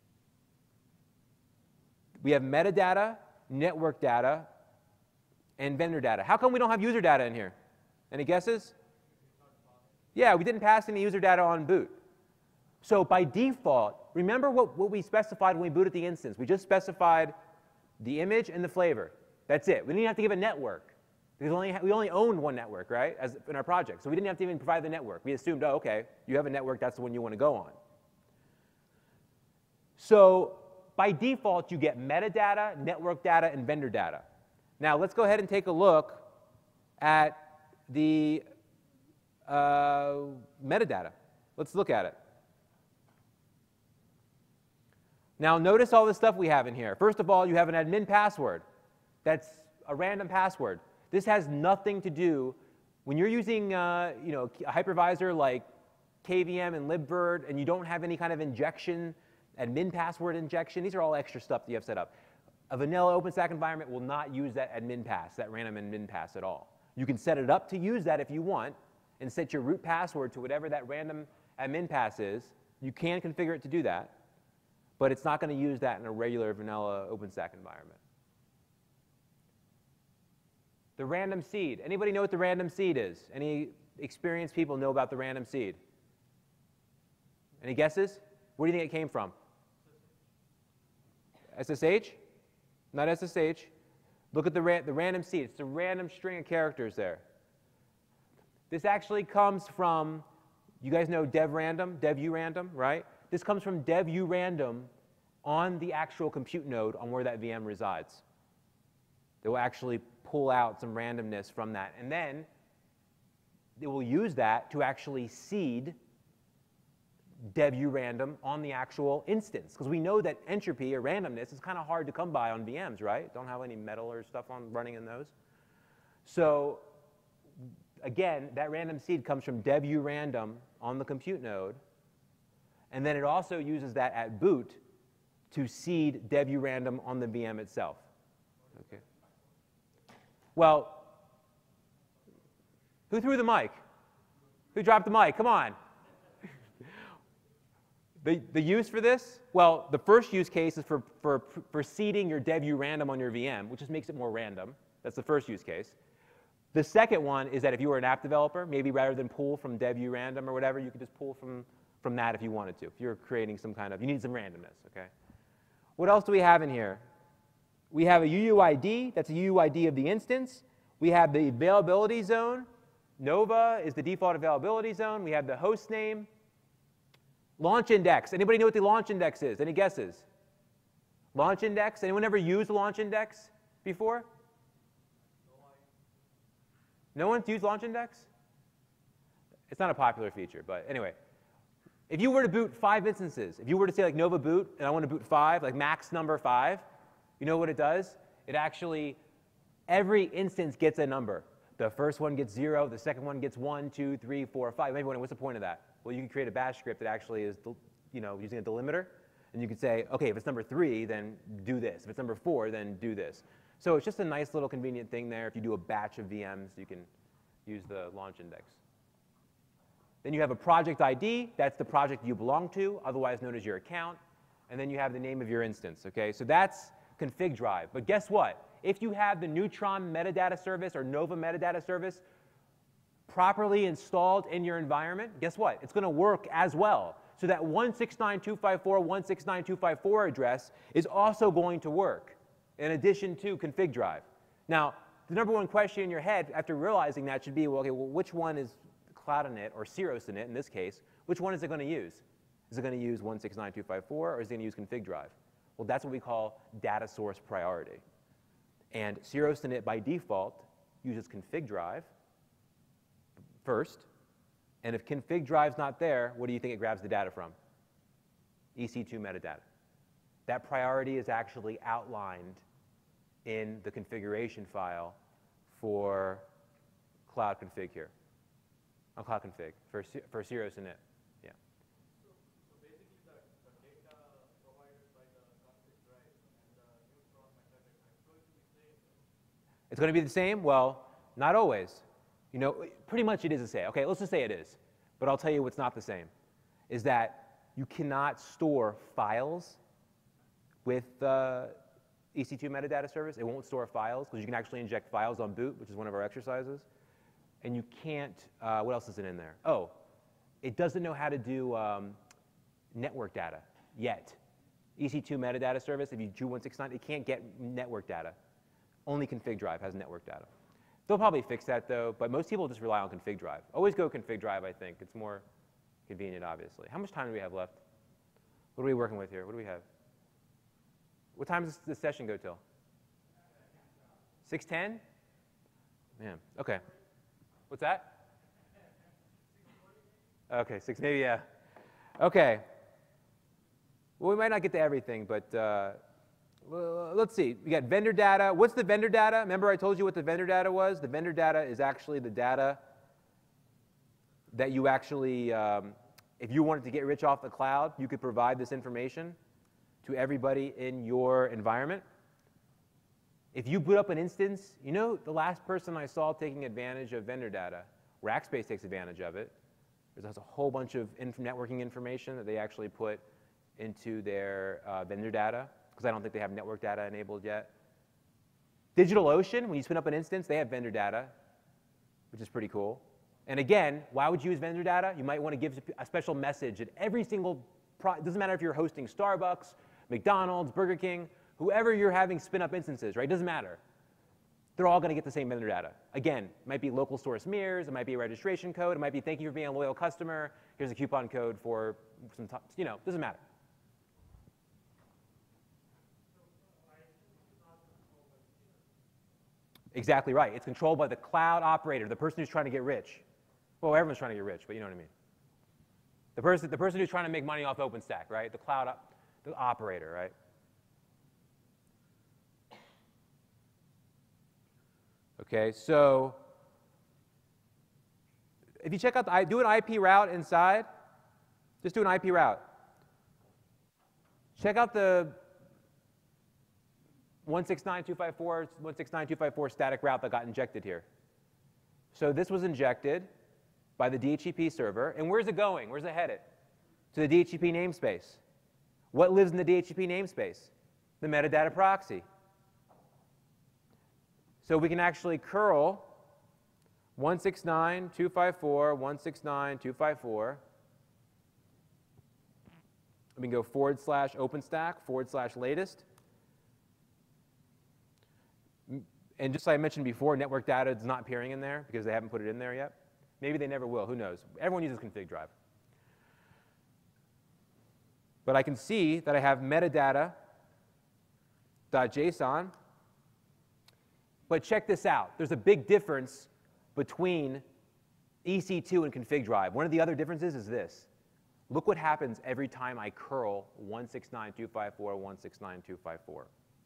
[SPEAKER 1] we have metadata, network data, and vendor data. How come we don't have user data in here? Any guesses? Yeah, we didn't pass any user data on boot. So by default, remember what we specified when we booted the instance. We just specified the image and the flavor. That's it. We didn't have to give a network. Because we only owned one network, right, in our project. So we didn't have to even provide the network. We assumed, oh, OK, you have a network. That's the one you want to go on. So by default, you get metadata, network data, and vendor data. Now, let's go ahead and take a look at the metadata. Let's look at it. Now, notice all the stuff we have in here. First of all, you have an admin password. That's a random password. This has nothing to do, when you're using a hypervisor like KVM and libvirt, and you don't have any kind of injection, admin password injection, these are all extra stuff that you have set up. A vanilla OpenStack environment will not use that admin pass, that random admin pass at all. You can set it up to use that if you want, and set your root password to whatever that random admin pass is. You can configure it to do that. But it's not going to use that in a regular vanilla OpenStack environment. The random seed. Anybody know what the random seed is? Any experienced people know about the random seed? Any guesses? Where do you think it came from? SSH? Not SSH. Look at the random seed. It's a random string of characters there. This actually comes from, you guys know dev-urandom, right? This comes from dev-urandom on the actual compute node on where that VM resides. They will actually pull out some randomness from that. And then they will use that to actually seed dev-urandom on the actual instance. Because we know that entropy or randomness is kind of hard to come by on VMs, right? Don't have any metal or stuff on running in those. So again, that random seed comes from dev-urandom on the compute node. And then it also uses that at boot to seed dev-urandom on the VM itself. Okay. Well, who threw the mic? Who dropped the mic? Come on. The use for this? Well, the first use case is for seeding your dev-urandom on your VM, which just makes it more random. That's the first use case. The second one is that if you were an app developer, maybe rather than pull from dev-urandom or whatever, you could just pull from that if you wanted to. If you're creating some kind of, you need some randomness, okay? What else do we have in here? We have a UUID. That's a UUID of the instance. We have the availability zone. Nova is the default availability zone. We have the host name. Launch index. Anybody know what the launch index is? Any guesses? Launch index. Anyone ever used launch index before? No one's used launch index? It's not a popular feature, but anyway. If you were to boot 5 instances, if you were to say like Nova boot, and I want to boot 5, like max number 5, you know what it does? It actually, every instance gets a number. The first one gets 0, the second one gets 1, 2, 3, 4, 5. Maybe what's the point of that? Well, you can create a bash script that actually is, using a delimiter, and you could say, okay, if it's number 3, then do this. If it's number 4, then do this. So it's just a nice little convenient thing there. If you do a batch of VMs, you can use the launch index. Then you have a project ID. That's the project you belong to, otherwise known as your account. And then you have the name of your instance. Okay, so that's ConfigDrive. But guess what? If you have the Neutron metadata service or Nova metadata service properly installed in your environment, guess what? It's going to work as well. So that 169.254, 169.254 address is also going to work in addition to ConfigDrive. Now, the number one question in your head after realizing that should be, well, okay, well, which one is Cloud init or Cirrus init in this case? Which one is it going to use? Is it going to use 169.254 or is it going to use ConfigDrive? Well, that's what we call data source priority. And Cirrus init by default uses ConfigDrive first. And if ConfigDrive's not there, what do you think it grabs the data from? EC2 metadata. That priority is actually outlined in the configuration file for cloud config here. On cloud config for Cirrus init. Yeah.
[SPEAKER 3] So basically the data provided by the ConfigDrive and the Neutron metadata is going to be the same.
[SPEAKER 1] It's going to be the same? Well, not always. You know, pretty much it is the same. Okay, let's just say it is. But I'll tell you what's not the same. Is that you cannot store files with EC2 metadata service. It won't store files because you can actually inject files on boot, which is one of our exercises. And you can't, what else is it in there? Oh, it doesn't know how to do network data yet. EC2 metadata service, if you do 169, it can't get network data. Only ConfigDrive has network data. They'll probably fix that, though, but most people just rely on ConfigDrive. Always go ConfigDrive, I think. It's more convenient, obviously. How much time do we have left? What are we working with here? What do we have? What time does this session go till? 6:10? Man, OK. What's that? OK, 6, maybe, yeah. OK. Well, we might not get to everything, but well, let's see. We got vendor data. What's the vendor data? Remember I told you what the vendor data was? The vendor data is actually the data that you actually, if you wanted to get rich off the cloud, you could provide this information to everybody in your environment. If you boot up an instance, you know the last person I saw taking advantage of vendor data, Rackspace takes advantage of it. There's a whole bunch of networking information that they actually put into their vendor data, because I don't think they have network data enabled yet. DigitalOcean, when you spin up an instance, they have vendor data, which is pretty cool. And again, why would you use vendor data? You might want to give a special message at every single, it doesn't matter if you're hosting Starbucks, McDonald's, Burger King, whoever you're having spin up instances, right? It doesn't matter. They're all going to get the same vendor data. Again, it might be local source mirrors, it might be a registration code, it might be thank you for being a loyal customer, here's a coupon code for some, doesn't matter. Exactly right. It's controlled by the cloud operator, the person who's trying to get rich. Well, everyone's trying to get rich, but you know what I mean. The person who's trying to make money off OpenStack, right? The cloud, the operator, right? Okay, so if you check out, do an IP route inside. Just do an IP route. Check out the 169.254 static route that got injected here. So this was injected by the DHCP server. And where's it going? Where's it headed? To the DHCP namespace. What lives in the DHCP namespace? The metadata proxy. So we can actually curl 169.254, 169.254. We can go /OpenStack/latest. And just like I mentioned before, network data is not appearing in there because they haven't put it in there yet. Maybe they never will, who knows? Everyone uses ConfigDrive. But I can see that I have metadata.json. But check this out. There's a big difference between EC2 and ConfigDrive. One of the other differences is this. Look what happens every time I curl 169.254, 169.254.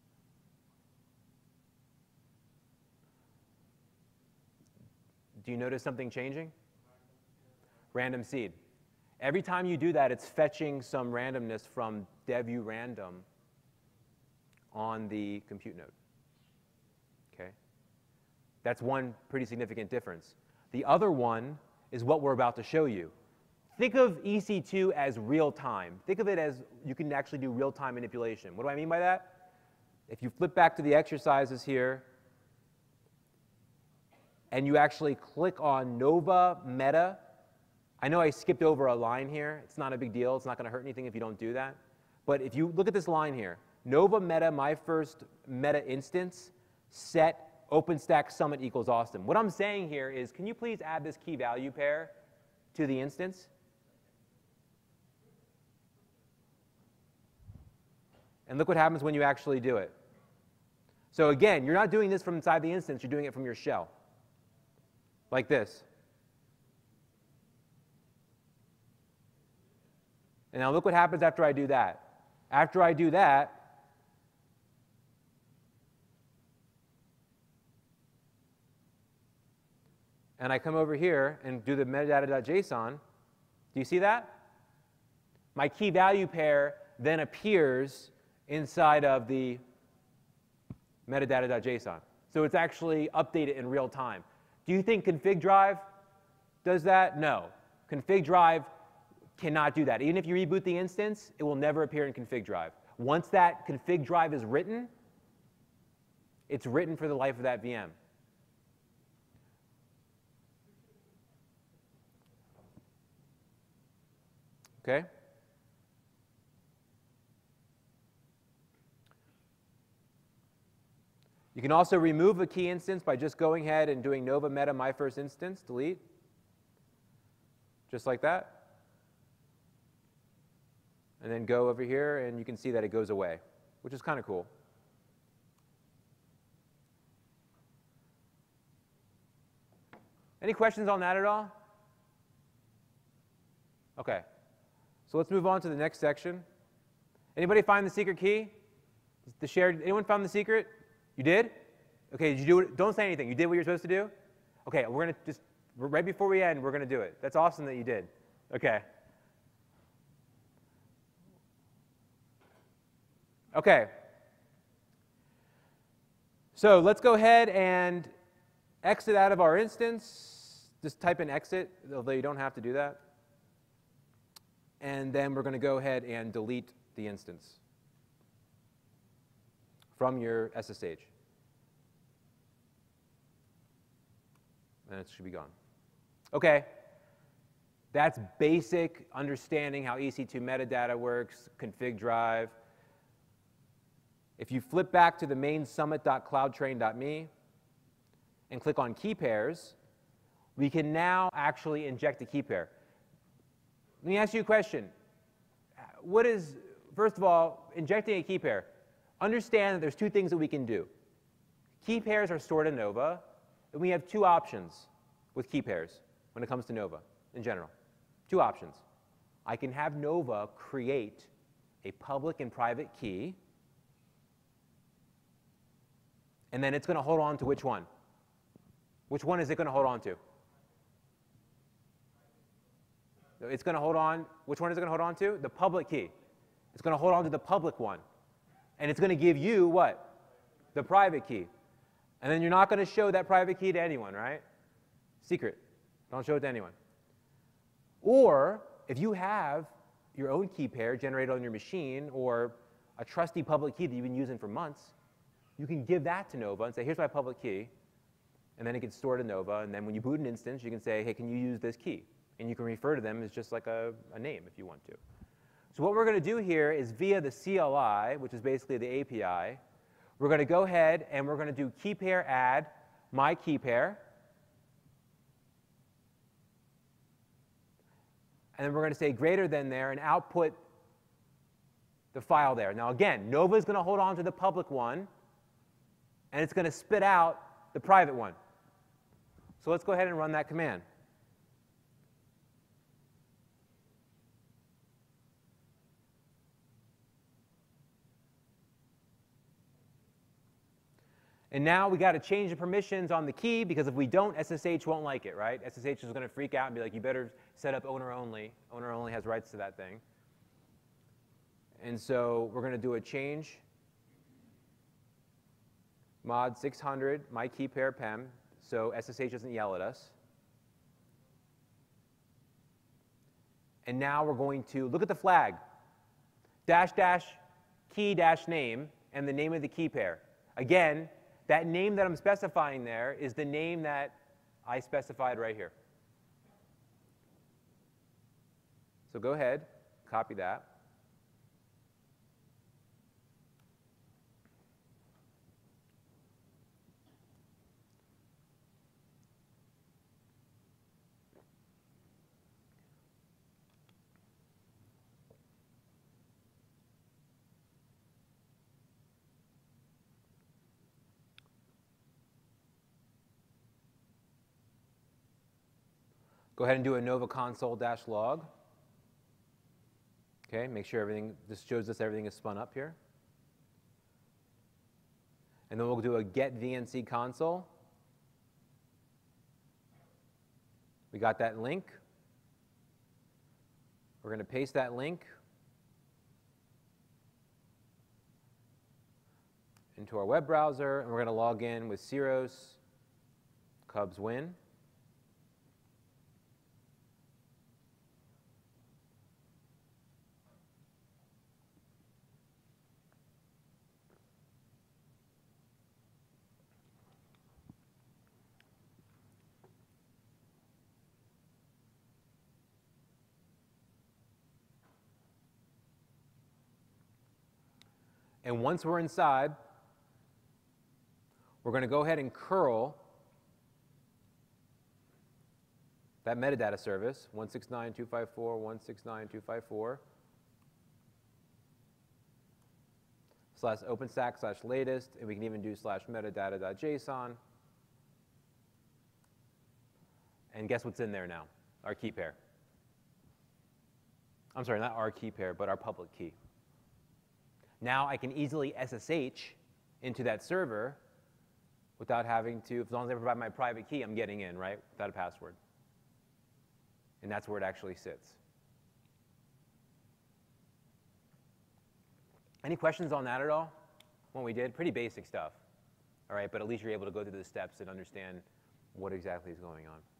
[SPEAKER 1] Do you notice something changing? Random seed. Every time you do that, it's fetching some randomness from dev.urandom on the compute node. Okay? That's one pretty significant difference. The other one is what we're about to show you. Think of EC2 as real time. Think of it as you can actually do real-time manipulation. What do I mean by that? If you flip back to the exercises here, and you actually click on Nova Meta. I know I skipped over a line here. It's not a big deal. It's not going to hurt anything if you don't do that. But if you look at this line here, Nova Meta, my first meta instance, set OpenStack Summit equals Austin. What I'm saying here is, can you please add this key value pair to the instance? And look what happens when you actually do it. So again, you're not doing this from inside the instance. You're doing it from your shell. Like this. And now look what happens after I do that. After I do that, and I come over here and do the metadata.json, do you see that? My key value pair then appears inside of the metadata.json. So it's actually updated in real time. Do you think ConfigDrive does that? No. ConfigDrive cannot do that. Even if you reboot the instance, it will never appear in ConfigDrive. Once that ConfigDrive is written, it's written for the life of that VM. Okay? You can also remove a key instance by just going ahead and doing Nova Meta my first instance, delete, just like that. And then go over here, and you can see that it goes away, which is kind of cool. Any questions on that at all? OK. So let's move on to the next section. Anybody find the secret key? The shared, anyone found the secret? You did? OK, did you do it? Don't say anything. You did what you're supposed to do? OK, we're going to just, right before we end, we're going to do it. That's awesome that you did. OK. OK. So let's go ahead and exit out of our instance. Just type in exit, although you don't have to do that. And then we're going to go ahead and delete the instance from your SSH. And it should be gone. OK. That's basic understanding how EC2 metadata works, ConfigDrive. If you flip back to the main summit.cloudtrain.me and click on key pairs, we can now actually inject a key pair. Let me ask you a question. What is, first of all, injecting a key pair? Understand that there's two things that we can do. Key pairs are stored in Nova, and we have two options with key pairs when it comes to Nova in general. Two options. I can have Nova create a public and private key, and then it's going to hold on to which one? Which one is it going to hold on to? It's going to hold on, which one is it going to hold on to? The public key. It's going to hold on to the public one. And it's going to give you what? The private key. And then you're not going to show that private key to anyone, right? Secret. Don't show it to anyone. Or if you have your own key pair generated on your machine or a trusty public key that you've been using for months, you can give that to Nova and say, here's my public key. And then it gets stored in Nova. And then when you boot an instance, you can say, hey, can you use this key? And you can refer to them as just like a name if you want to. So what we're going to do here is via the CLI, which is basically the API, we're going to go ahead and we're going to do key pair add my key pair. And then we're going to say greater than there and output the file there. Now again, Nova is going to hold on to the public one, and it's going to spit out the private one. So let's go ahead and run that command. And now we got to change the permissions on the key, because if we don't, SSH won't like it, right? SSH is going to freak out and be like, you better set up owner only. Owner only has rights to that thing. And so we're going to do a change mod 600 my key pair pem, so SSH doesn't yell at us. And now we're going to look at the flag, dash dash key dash name, and the name of the key pair. Again, that name that I'm specifying there is the name that I specified right here. So go ahead, copy that. Go ahead and do a Nova console-log. Okay, make sure everything, this shows us everything is spun up here. And then we'll do a get VNC console. We got that link. We're going to paste that link into our web browser, and we're going to log in with Ceros Cubs win. And once we're inside, we're going to go ahead and curl that metadata service, 169.254.169.254 / OpenStack / latest, and we can even do / metadata.json. And guess what's in there now? Our key pair. I'm sorry, not our key pair, but our public key. Now I can easily SSH into that server without having to, as long as I provide my private key, I'm getting in, right, without a password. And that's where it actually sits. Any questions on that at all? What we did? Pretty basic stuff. All right, but at least you're able to go through the steps and understand what exactly is going on.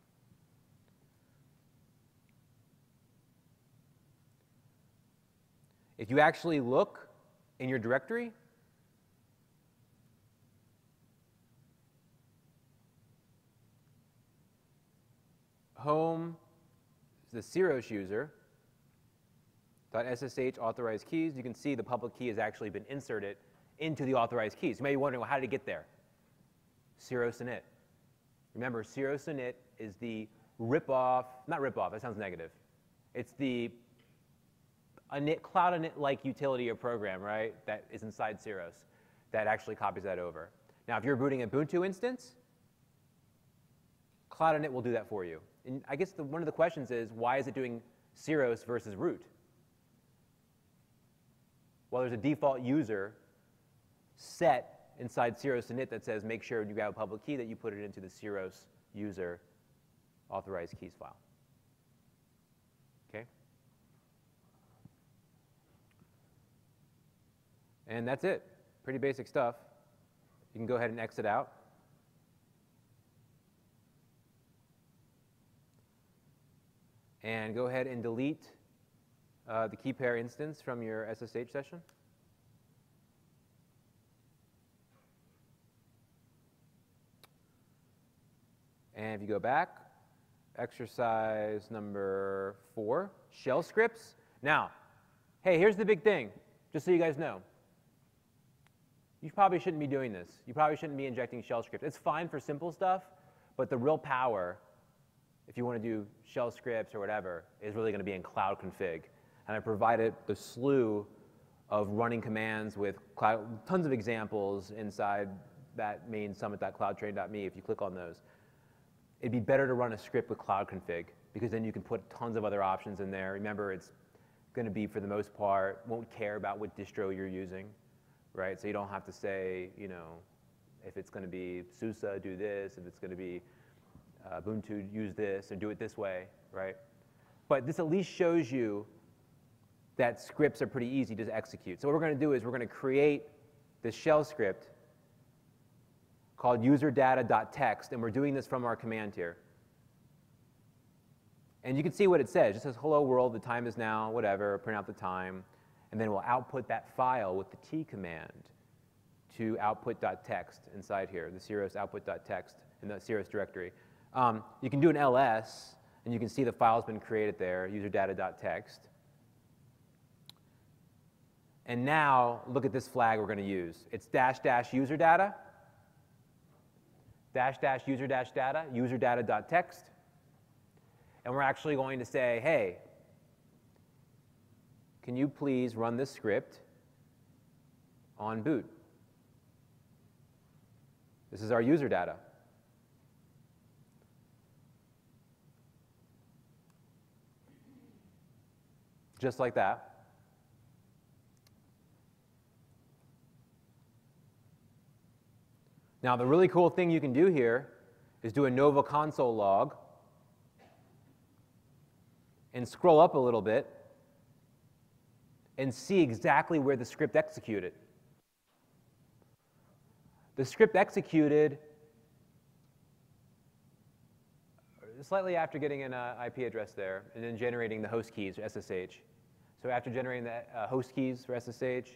[SPEAKER 1] If you actually look in your directory, home, the Ceros user, .ssh authorized keys, you can see the public key has actually been inserted into the authorized keys. You may be wondering, well, how did it get there? Ceros init. Remember, Ceros init is the rip-off, not rip-off, that sounds negative. It's the cloud init-like utility or program, right, that is inside Ceros that actually copies that over. Now, if you're booting an Ubuntu instance, cloud init will do that for you. And I guess one of the questions is, why is it doing Ceros versus root? Well, there's a default user set inside Ceros init that says make sure when you grab a public key that you put it into the Ceros user authorized keys file. Okay? And that's it. Pretty basic stuff. You can go ahead and exit out. And go ahead and delete the key pair instance from your SSH session. And if you go back, exercise number 4, shell scripts. Now, hey, here's the big thing, just so you guys know. You probably shouldn't be doing this. You probably shouldn't be injecting shell scripts. It's fine for simple stuff, but the real power, if you want to do shell scripts or whatever, is really going to be in cloud config. And I provided the slew of running commands with tons of examples inside that main summit.cloudtrain.me if you click on those. It'd be better to run a script with cloud config because then you can put tons of other options in there. Remember, it's going to be, for the most part, won't care about what distro you're using, right? So you don't have to say, you know, if it's going to be SUSE, do this. If it's going to be Ubuntu, use this, or do it this way, right? But this at least shows you that scripts are pretty easy to execute. So what we're going to do is we're going to create this shell script called userdata.txt, and we're doing this from our command here. And you can see what it says. It says, hello world, the time is now, whatever, print out the time. And then we'll output that file with the T command to output.txt inside here, the Ceros output.txt in the Ceros directory. You can do an ls, and you can see the file's been created there, userdata.txt. And now, look at this flag we're going to use. It's --userdata, --user-data, userdata.txt. And we're actually going to say, hey, can you please run this script on boot? This is our user data. Just like that. Now, the really cool thing you can do here is do a Nova console log and scroll up a little bit and see exactly where the script executed. The script executed slightly after getting an IP address there and then generating the host keys, or SSH. So after generating the host keys for SSH,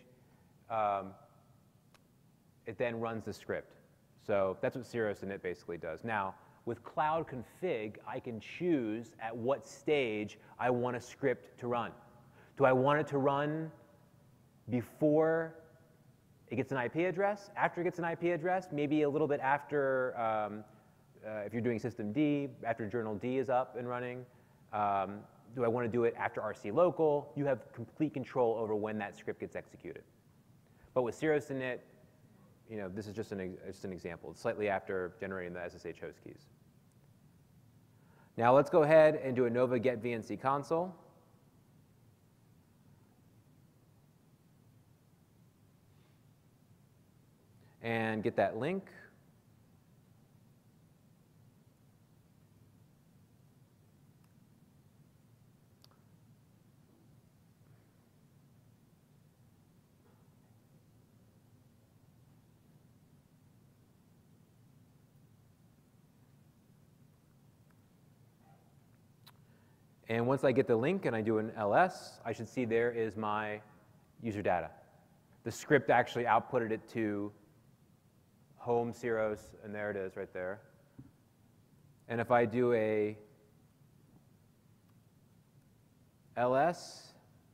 [SPEAKER 1] it then runs the script. So that's what Ceros init basically does. Now, with cloud config, I can choose at what stage I want a script to run. Do I want it to run before it gets an IP address, after it gets an IP address, maybe a little bit after, if you're doing systemd, after journal D is up and running? Do I want to do it after RC local? You have complete control over when that script gets executed. But with Ceros init, you know, this is just an example. It's slightly after generating the SSH host keys. Now let's go ahead and do a Nova get VNC console. And get that link. And once I get the link and I do an ls, I should see there is my user data. The script actually outputted it to home Ceros, and there it is right there. And if I do a ls,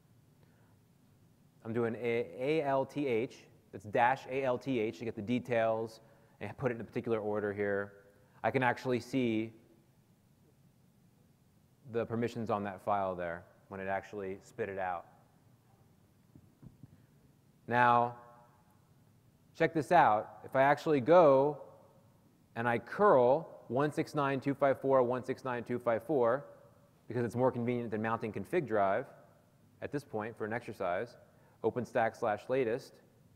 [SPEAKER 1] I'm doing ALTH, that's -ALTH to get the details and put it in a particular order here. I can actually see the permissions on that file there when it actually spit it out. Now, check this out. If I actually go and I curl 169.254.169.254, because it's more convenient than mounting ConfigDrive at this point for an exercise. OpenStack/latest.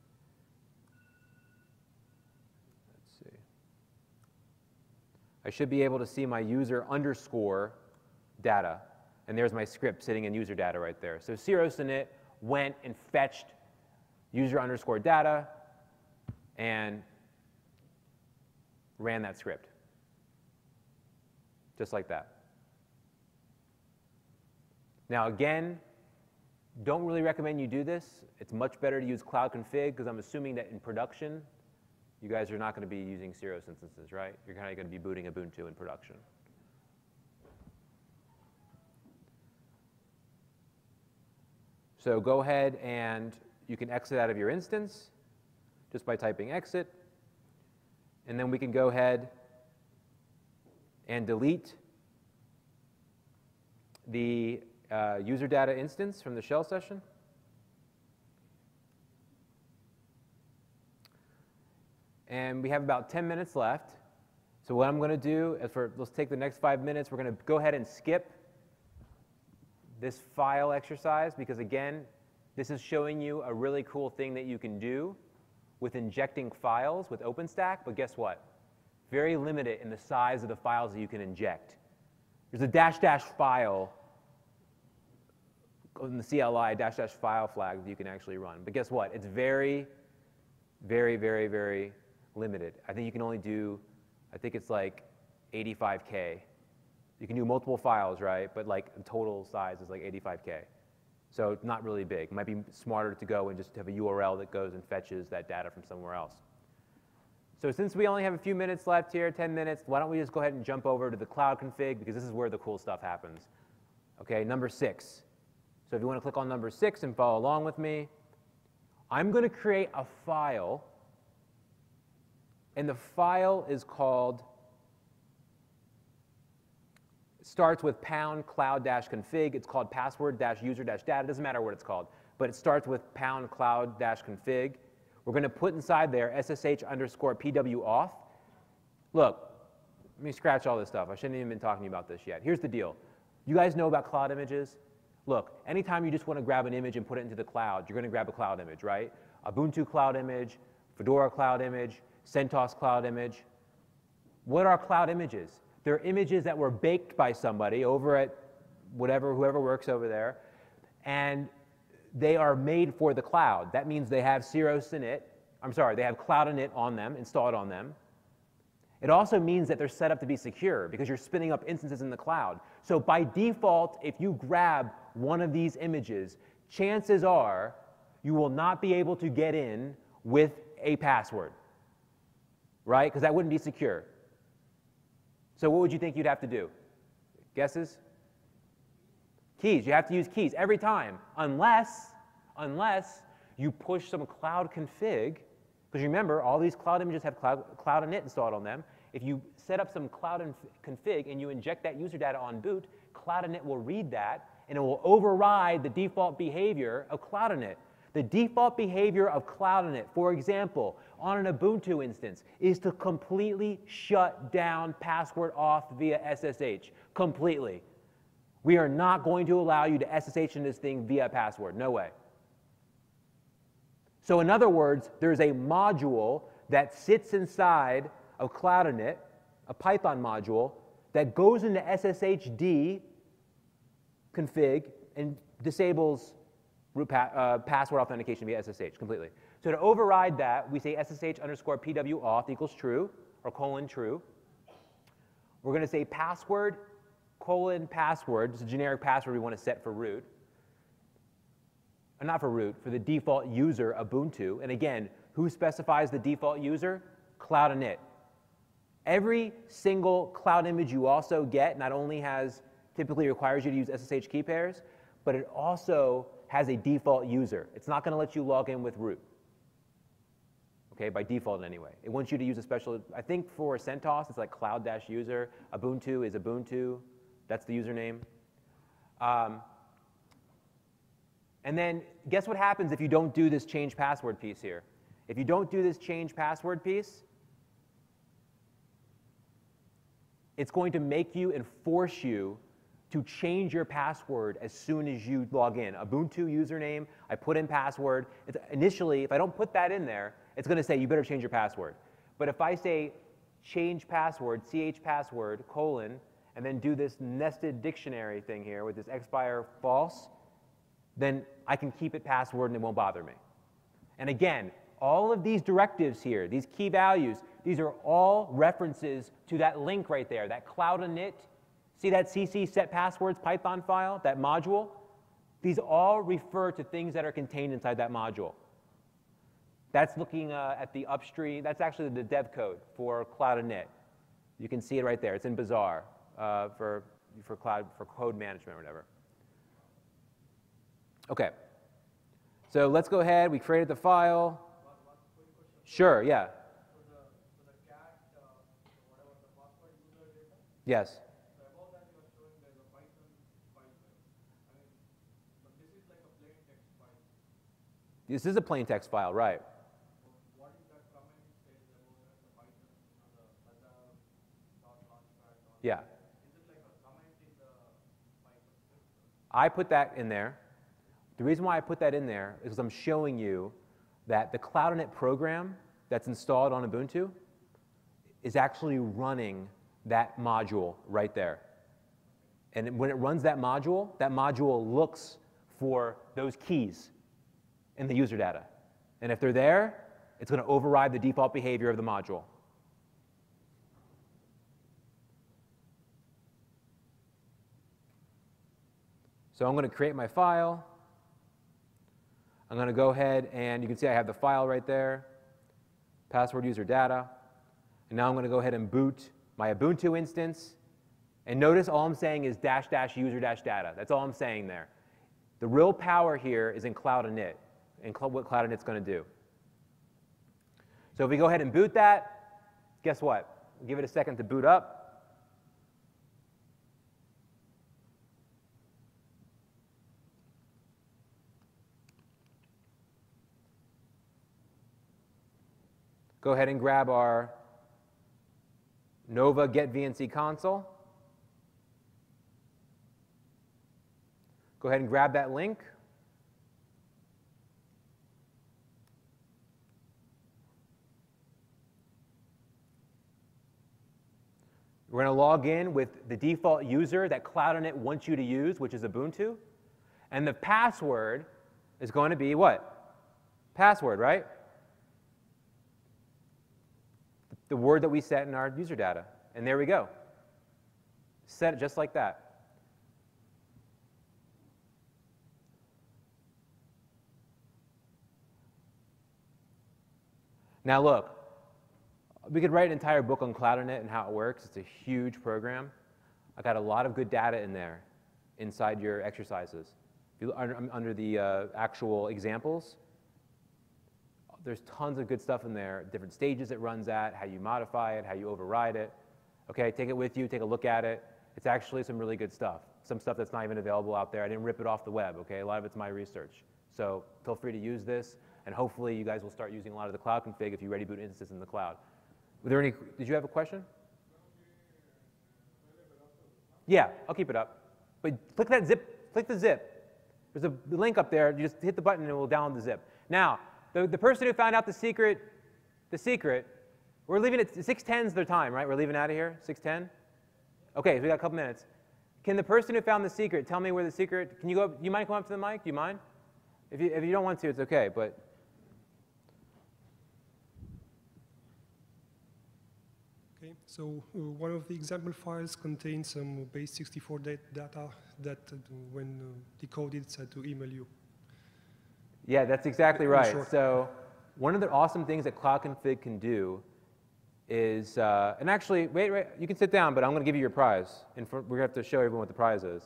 [SPEAKER 1] Let's see. I should be able to see my user underscore data. And there's my script sitting in user data right there. So Ceros init went and fetched user underscore data and ran that script. Just like that. Now again, don't really recommend you do this. It's much better to use Cloud Config because I'm assuming that in production, you guys are not going to be using Ceros instances, right? You're kind of going to be booting Ubuntu in production. So go ahead and you can exit out of your instance just by typing exit. And then we can go ahead and delete the user data instance from the shell session. And we have about 10 minutes left. So what I'm going to do is let's take the next 5 minutes. We're going to go ahead and skip this file exercise because, again, this is showing you a really cool thing that you can do with injecting files with OpenStack. But guess what? Very limited in the size of the files that you can inject. There's a -- file in the CLI, -- file flag that you can actually run. But guess what? It's very, very, very, very limited. I think you can only do, I think it's like 85K. You can do multiple files, right? But like the total size is like 85K. So it's not really big. It might be smarter to go and just have a URL that goes and fetches that data from somewhere else. So since we only have a few minutes left here, 10 minutes, why don't we just go ahead and jump over to the cloud config because this is where the cool stuff happens. Okay, number 6. So if you want to click on number 6 and follow along with me, I'm going to create a file, and the file is called, starts with pound cloud-config. It's called password-user-data. It doesn't matter what it's called, but it starts with pound cloud-config. We're going to put inside there ssh_pwauth. Look, let me scratch all this stuff. I shouldn't even been talking about this yet. Here's the deal. You guys know about cloud images? Look, anytime you just want to grab an image and put it into the cloud, you're going to grab a cloud image, right? Ubuntu cloud image, Fedora cloud image, CentOS cloud image. What are cloud images? They're images that were baked by somebody over at whoever works over there, and they are made for the cloud. That means they have Ceros init. They have Cloud init on them, installed on them. It also means that they're set up to be secure because you're spinning up instances in the cloud. So by default, if you grab one of these images, chances are you will not be able to get in with a password, right? Because that wouldn't be secure. So what would you think you'd have to do? Guesses? Keys. You have to use keys every time, unless you push some cloud config. Because remember, all these cloud images have cloud init installed on them. If you set up some cloud config and you inject that user data on boot, cloud init will read that, and it will override the default behavior of cloud init. The default behavior of cloud init, for example, on an Ubuntu instance, is to completely shut down password auth via SSH. Completely. We are not going to allow you to SSH in this thing via password. No way. So in other words, there's a module that sits inside of Cloud init, a Python module, that goes into SSHD config and disables password authentication via SSH completely. So to override that, we say SSH_pwauth equals true, or :true. We're going to say password, :password. It's a generic password we want to set for root. Not for root, for the default user Ubuntu. And again, who specifies the default user? Cloud init. Every single cloud image you also get not only typically requires you to use SSH key pairs, but it also has a default user. It's not going to let you log in with root. Okay, by default anyway. It wants you to use a special, I think for CentOS, it's like cloud-user. Ubuntu is Ubuntu. That's the username. And then guess what happens if you don't do this change password piece here? If you don't do this change password piece, it's going to make you and force you to change your password as soon as you log in. Ubuntu username, I put in password. Initially, if I don't put that in there, it's going to say you better change your password. But if I say change password, chpassword, colon, and then do this nested dictionary thing here with this expire false, then I can keep it password and it won't bother me. And again, all of these directives here, these key values, these are all references to that link right there, that cloud init. See that cc set passwords Python file, that module? These all refer to things that are contained inside that module. That's looking at the upstream. That's actually the dev code for cloud init. You can see it right there. It's in Bazaar for code management or whatever. OK. So let's go ahead. We created the file.
[SPEAKER 3] One quick question.
[SPEAKER 1] Sure, yeah.
[SPEAKER 3] So the cat, whatever the password user data,
[SPEAKER 1] Yes.
[SPEAKER 3] so above that you are showing there's a Python file there. I mean, but this is like a plain text file.
[SPEAKER 1] This is a plain text file, right?
[SPEAKER 3] So what is that comment says about that, the Python, the launchpad?
[SPEAKER 1] Yeah.
[SPEAKER 3] Is it like a comment in the Python script?
[SPEAKER 1] I put that in there. The reason why I put that in there is because I'm showing you that the Cloud Init program that's installed on Ubuntu is actually running that module right there. And when it runs that module looks for those keys in the user data. And if they're there, it's going to override the default behavior of the module. So I'm going to create my file. I'm going to go ahead and you can see I have the file right there, password user data. And now I'm going to go ahead and boot my Ubuntu instance. And notice all I'm saying is -- user -data. That's all I'm saying there. The real power here is in Cloud Init and what Cloud Init's going to do. So if we go ahead and boot that, guess what? We'll give it a second to boot up. Go ahead and grab our Nova Get VNC console. Go ahead and grab that link. We're going to log in with the default user that Cloud Init wants you to use, which is Ubuntu. And the password is going to be what? Password, right? The word that we set in our user data. And there we go. Set it just like that. Now look, we could write an entire book on Cloud Init and how it works. It's a huge program. I got a lot of good data in there inside your exercises. If you under the actual examples, there's tons of good stuff in there, different stages it runs at, how you modify it, how you override it. Okay, take it with you, take a look at it. It's actually some really good stuff. Some stuff that's not even available out there. I didn't rip it off the web, okay? A lot of it's my research. So feel free to use this, and hopefully you guys will start using a lot of the cloud config if you ready boot instances in the cloud. Were there any, did you have a question? Yeah, I'll keep it up. But click that zip, click the zip. There's a link up there. You just hit the button and it will download the zip. Now, the person who found out the secret, we're leaving at 6:10 is their time, right? We're leaving out of here, 6:10? Okay, so we got a couple minutes. Can the person who found the secret tell me where the secret, can you go, you mind come up to the mic? Do you mind? If you don't want to, it's okay, but.
[SPEAKER 4] Okay, so one of the example files contains some base64 data that when decoded, it's to email you.
[SPEAKER 1] Yeah, that's exactly right. So one of the awesome things that Cloud Config can do is, and actually, wait, you can sit down, but I'm going to give you your prize. And we're going to have to show everyone what the prize is.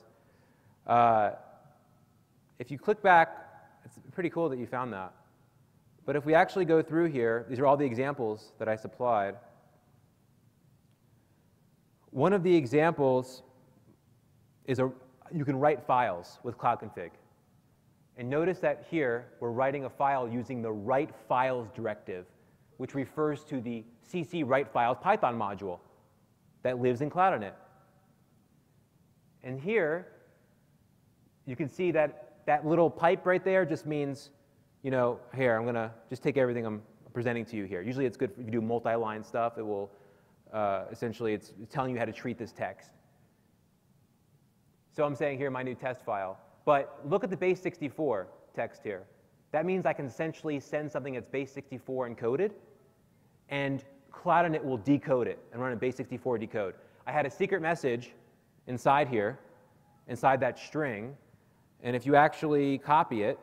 [SPEAKER 1] If you click back, it's pretty cool that you found that. But if we actually go through here, these are all the examples that I supplied. One of the examples is you can write files with Cloud Config. And notice that here, we're writing a file using the write files directive, which refers to the cc write files Python module that lives in Cloud Init. And here, you can see that that little pipe right there just means, you know, here, I'm going to just take everything I'm presenting to you here. Usually it's good if you do multi-line stuff. It will, essentially, it's telling you how to treat this text. So I'm saying here my new test file. But look at the base64 text here. That means I can essentially send something that's base64 encoded, and Cloud Init will decode it and run a base64 decode. I had a secret message inside here, inside that string, and if you actually copy it,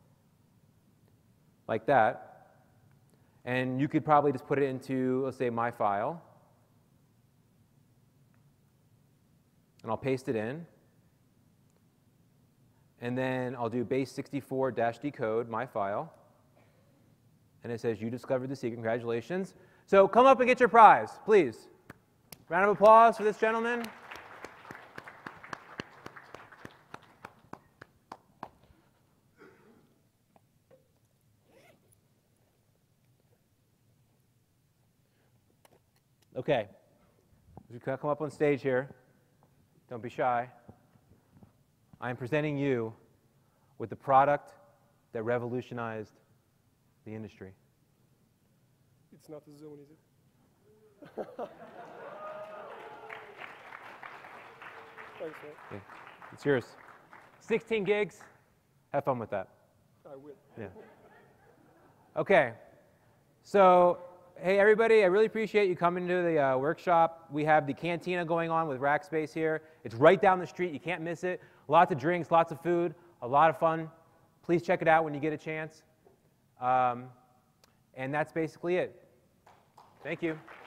[SPEAKER 1] like that, and you could probably just put it into, let's say, my file, and I'll paste it in, and then I'll do base64-decode my file, and it says you discovered the secret. Congratulations. So come up and get your prize, please. Round of applause for this gentleman. Okay, you can come up on stage here. Don't be shy. I am presenting you with the product that revolutionized the industry.
[SPEAKER 4] It's not a zone, is it? Thanks, man.
[SPEAKER 1] Okay. It's yours. 16 gigs. Have fun with that.
[SPEAKER 4] I will.
[SPEAKER 1] Yeah. Okay. So, hey, everybody, I really appreciate you coming to the workshop. We have the cantina going on with Rackspace here. It's right down the street. You can't miss it. Lots of drinks, lots of food, a lot of fun. Please check it out when you get a chance. And that's basically it. Thank you.